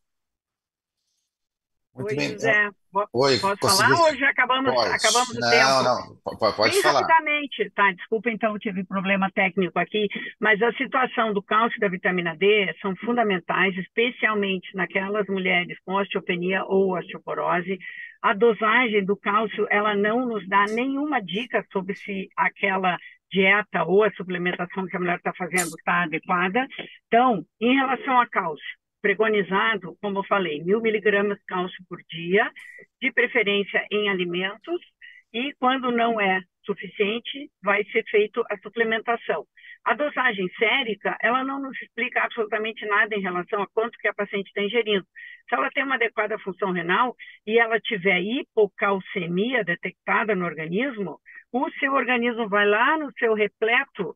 Muito Oi, bem. José. Oi, Posso consegui? falar ou já acabamos, Pode. acabamos o Não, tempo? não, pode Bem falar. rapidamente, tá? Desculpa, então, eu tive problema técnico aqui, mas a situação do cálcio e da vitamina D são fundamentais, especialmente naquelas mulheres com osteopenia ou osteoporose. A dosagem do cálcio, ela não nos dá nenhuma dica sobre se aquela dieta ou a suplementação que a mulher está fazendo está adequada. Então, em relação a cálcio, preconizado, como eu falei, 1.000 miligramas de cálcio por dia, de preferência em alimentos, e quando não é suficiente, vai ser feita a suplementação. A dosagem sérica, ela não nos explica absolutamente nada em relação a quanto que a paciente está ingerindo. Se ela tem uma adequada função renal e ela tiver hipocalcemia detectada no organismo, o seu organismo vai lá no seu repleto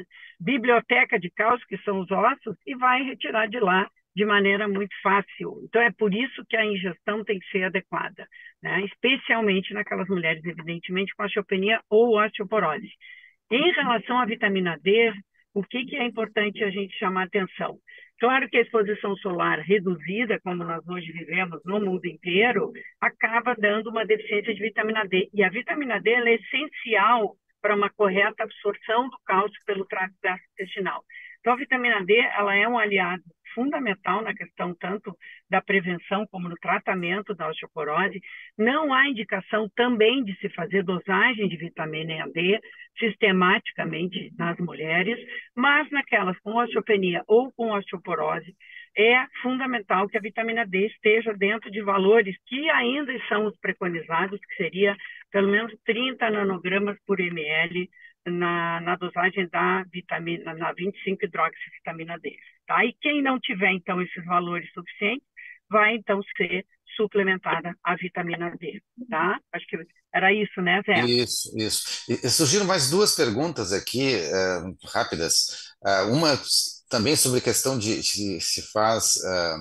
biblioteca de cálcio, que são os ossos, e vai retirar de lá de maneira muito fácil. Então, é por isso que a ingestão tem que ser adequada, né? Especialmente naquelas mulheres, evidentemente, com osteopenia ou osteoporose. Em relação à vitamina D, o que é importante a gente chamar atenção? Claro que a exposição solar reduzida, como nós hoje vivemos no mundo inteiro, acaba dando uma deficiência de vitamina D. E a vitamina D é essencial para uma correta absorção do cálcio pelo trato gastrointestinal. Então, a vitamina D ela é um aliado fundamental na questão tanto da prevenção como no tratamento da osteoporose. Não há indicação também de se fazer dosagem de vitamina D sistematicamente nas mulheres, mas naquelas com osteopenia ou com osteoporose, é fundamental que a vitamina D esteja dentro de valores que ainda são os preconizados, que seria pelo menos 30 nanogramas por ml na dosagem da vitamina, na 25-hidroxivitamina D. Tá? E quem não tiver, então, esses valores suficientes, vai, então, ser suplementada a vitamina D. Tá? Acho que era isso, né, Zé? Isso, isso. E surgiram mais duas perguntas aqui, rápidas. Uma também sobre a questão de se faz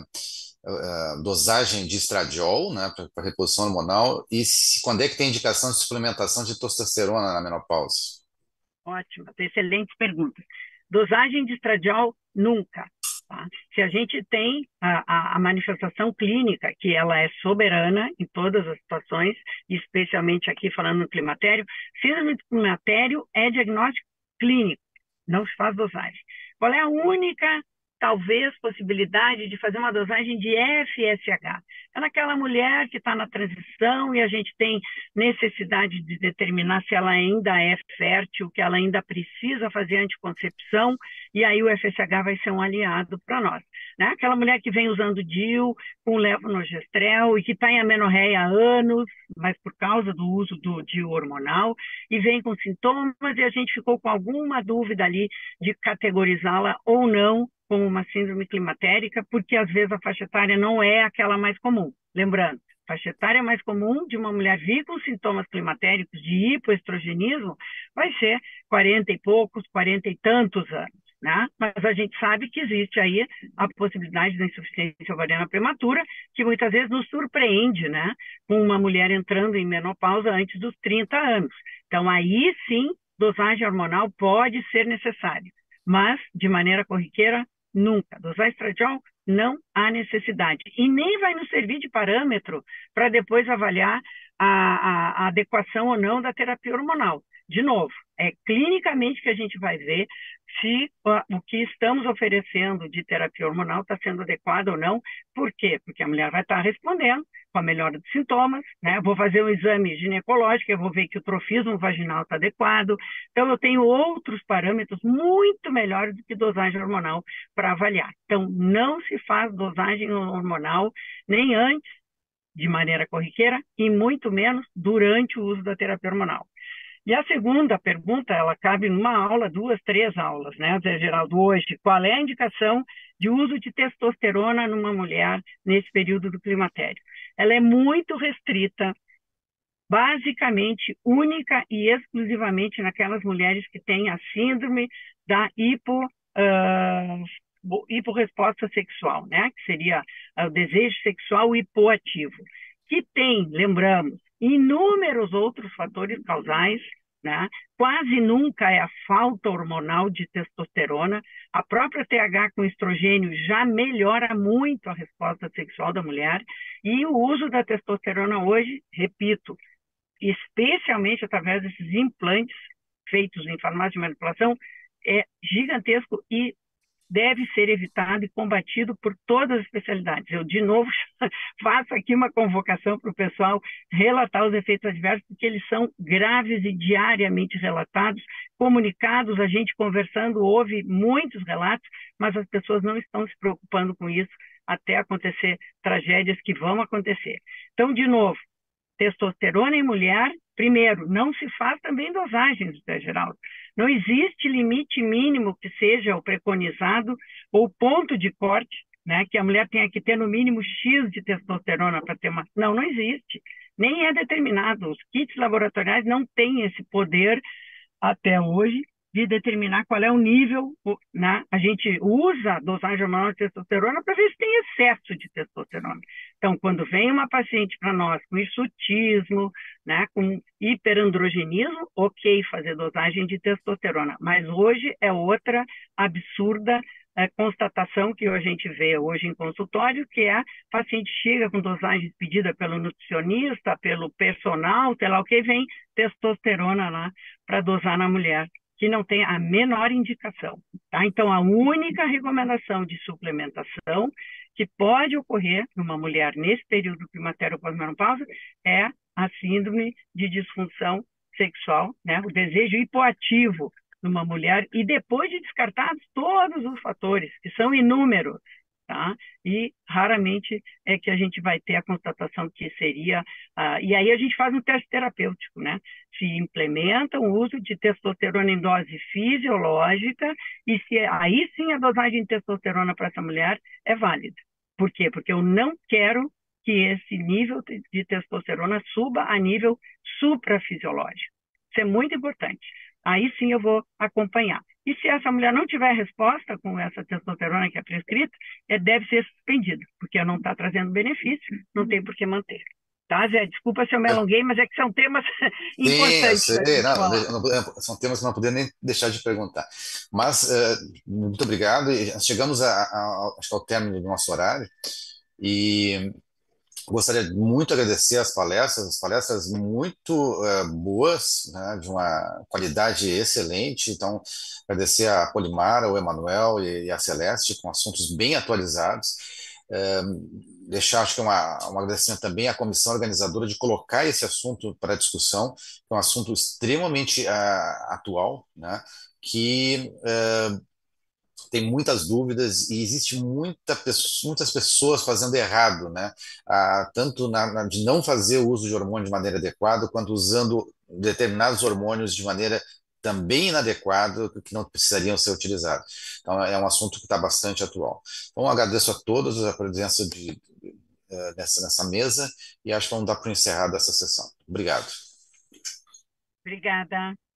dosagem de estradiol, né, para reposição hormonal, e quando é que tem indicação de suplementação de testosterona na menopausa? Ótima, excelentes perguntas. Dosagem de estradiol, nunca. Tá? Se a gente tem a manifestação clínica, que ela é soberana em todas as situações, especialmente aqui falando no climatério, síndrome do climatério é diagnóstico clínico, não se faz dosagem. Qual é a única, talvez, possibilidade de fazer uma dosagem de FSH? É naquela mulher que está na transição e a gente tem necessidade de determinar se ela ainda é fértil, que ela ainda precisa fazer anticoncepção, e aí o FSH vai ser um aliado para nós. Né? Aquela mulher que vem usando DIU com levonorgestrel e que está em amenorreia há anos, mas por causa do uso do DIU hormonal, e vem com sintomas e a gente ficou com alguma dúvida ali de categorizá-la ou não como uma síndrome climatérica, porque às vezes a faixa etária não é aquela mais comum. Lembrando, a faixa etária mais comum de uma mulher vir com sintomas climatéricos de hipoestrogenismo vai ser 40 e poucos, 40 e tantos anos. Né? Mas a gente sabe que existe aí a possibilidade da insuficiência ovariana prematura, que muitas vezes nos surpreende, né? Com uma mulher entrando em menopausa antes dos 30 anos. Então, aí sim, dosagem hormonal pode ser necessária, mas de maneira corriqueira, nunca. Dosar estradiol, não há necessidade. E nem vai nos servir de parâmetro para depois avaliar a adequação ou não da terapia hormonal. De novo, é clinicamente que a gente vai ver se o que estamos oferecendo de terapia hormonal está sendo adequado ou não. Por quê? Porque a mulher vai estar respondendo com a melhora dos sintomas, né? Eu vou fazer um exame ginecológico, eu vou ver que o trofismo vaginal está adequado. Então, eu tenho outros parâmetros muito melhores do que dosagem hormonal para avaliar. Então, não se faz dosagem hormonal nem antes, de maneira corriqueira, e muito menos durante o uso da terapia hormonal. E a segunda pergunta, ela cabe numa aula, 2, 3 aulas, né, Zé Geraldo, hoje. Qual é a indicação de uso de testosterona numa mulher nesse período do climatério? Ela é muito restrita, basicamente, única e exclusivamente naquelas mulheres que têm a síndrome da hiporresposta sexual, né? Que seria o desejo sexual hipoativo, que tem, lembramos, inúmeros outros fatores causais, né? Quase nunca é a falta hormonal de testosterona. A própria TH com estrogênio já melhora muito a resposta sexual da mulher, e o uso da testosterona hoje, repito, especialmente através desses implantes feitos em farmácia de manipulação, é gigantesco e deve ser evitado e combatido por todas as especialidades. Eu, de novo, faço aqui uma convocação para o pessoal relatar os efeitos adversos, porque eles são graves e diariamente relatados, comunicados, a gente conversando, houve muitos relatos, mas as pessoas não estão se preocupando com isso até acontecer tragédias que vão acontecer. Então, de novo, testosterona em mulher, primeiro, não se faz também dosagens, Geraldo. Não existe limite mínimo que seja o preconizado ou ponto de corte, né, que a mulher tenha que ter no mínimo X de testosterona para ter uma... Não, não existe. Nem é determinado. Os kits laboratoriais não têm esse poder até hoje de determinar qual é o nível, né? A gente usa a dosagem hormonal de testosterona para ver se tem excesso de testosterona. Então, quando vem uma paciente para nós com hirsutismo, né, com hiperandrogenismo, ok, fazer dosagem de testosterona. Mas hoje é outra absurda constatação que a gente vê hoje em consultório, que é a paciente chega com dosagem pedida pelo nutricionista, pelo personal, sei lá o que, vem testosterona lá para dosar na mulher, que não tem a menor indicação. Tá? Então, a única recomendação de suplementação que pode ocorrer numa mulher nesse período climatério ou pós-menopausa é a síndrome de disfunção sexual, né? O desejo hipoativo numa mulher, e depois de descartados todos os fatores, que são inúmeros, tá? E raramente é que a gente vai ter a constatação que seria... e aí a gente faz um teste terapêutico, né? Se implementa o uso de testosterona em dose fisiológica, e se aí sim a dosagem de testosterona para essa mulher é válida. Por quê? Porque eu não quero que esse nível de testosterona suba a nível suprafisiológico. Isso é muito importante. Aí sim eu vou acompanhar. E se essa mulher não tiver resposta com essa testosterona que é prescrita, deve ser suspendida, porque não está trazendo benefício, não tem por que manter. Tá, Zé? Desculpa se eu me alonguei, mas é que são temas importantes. Sim, eu sei. Não, são temas que não podia nem deixar de perguntar. Mas, muito obrigado. E chegamos acho que ao término do nosso horário. E gostaria muito de agradecer as palestras muito boas, né, de uma qualidade excelente. Então, agradecer a Polimara, o Emanuel e a Celeste, com assuntos bem atualizados. Deixar, acho que um agradecimento também à comissão organizadora de colocar esse assunto para discussão, que é um assunto extremamente atual, né, que tem muitas dúvidas e existe muitas pessoas fazendo errado, né? Tanto de não fazer o uso de hormônio de maneira adequada, quanto usando determinados hormônios de maneira também inadequada, que não precisariam ser utilizados. Então, é um assunto que está bastante atual. Então, agradeço a todos a presença nessa mesa e acho que vamos dar para encerrar dessa sessão. Obrigado. Obrigada.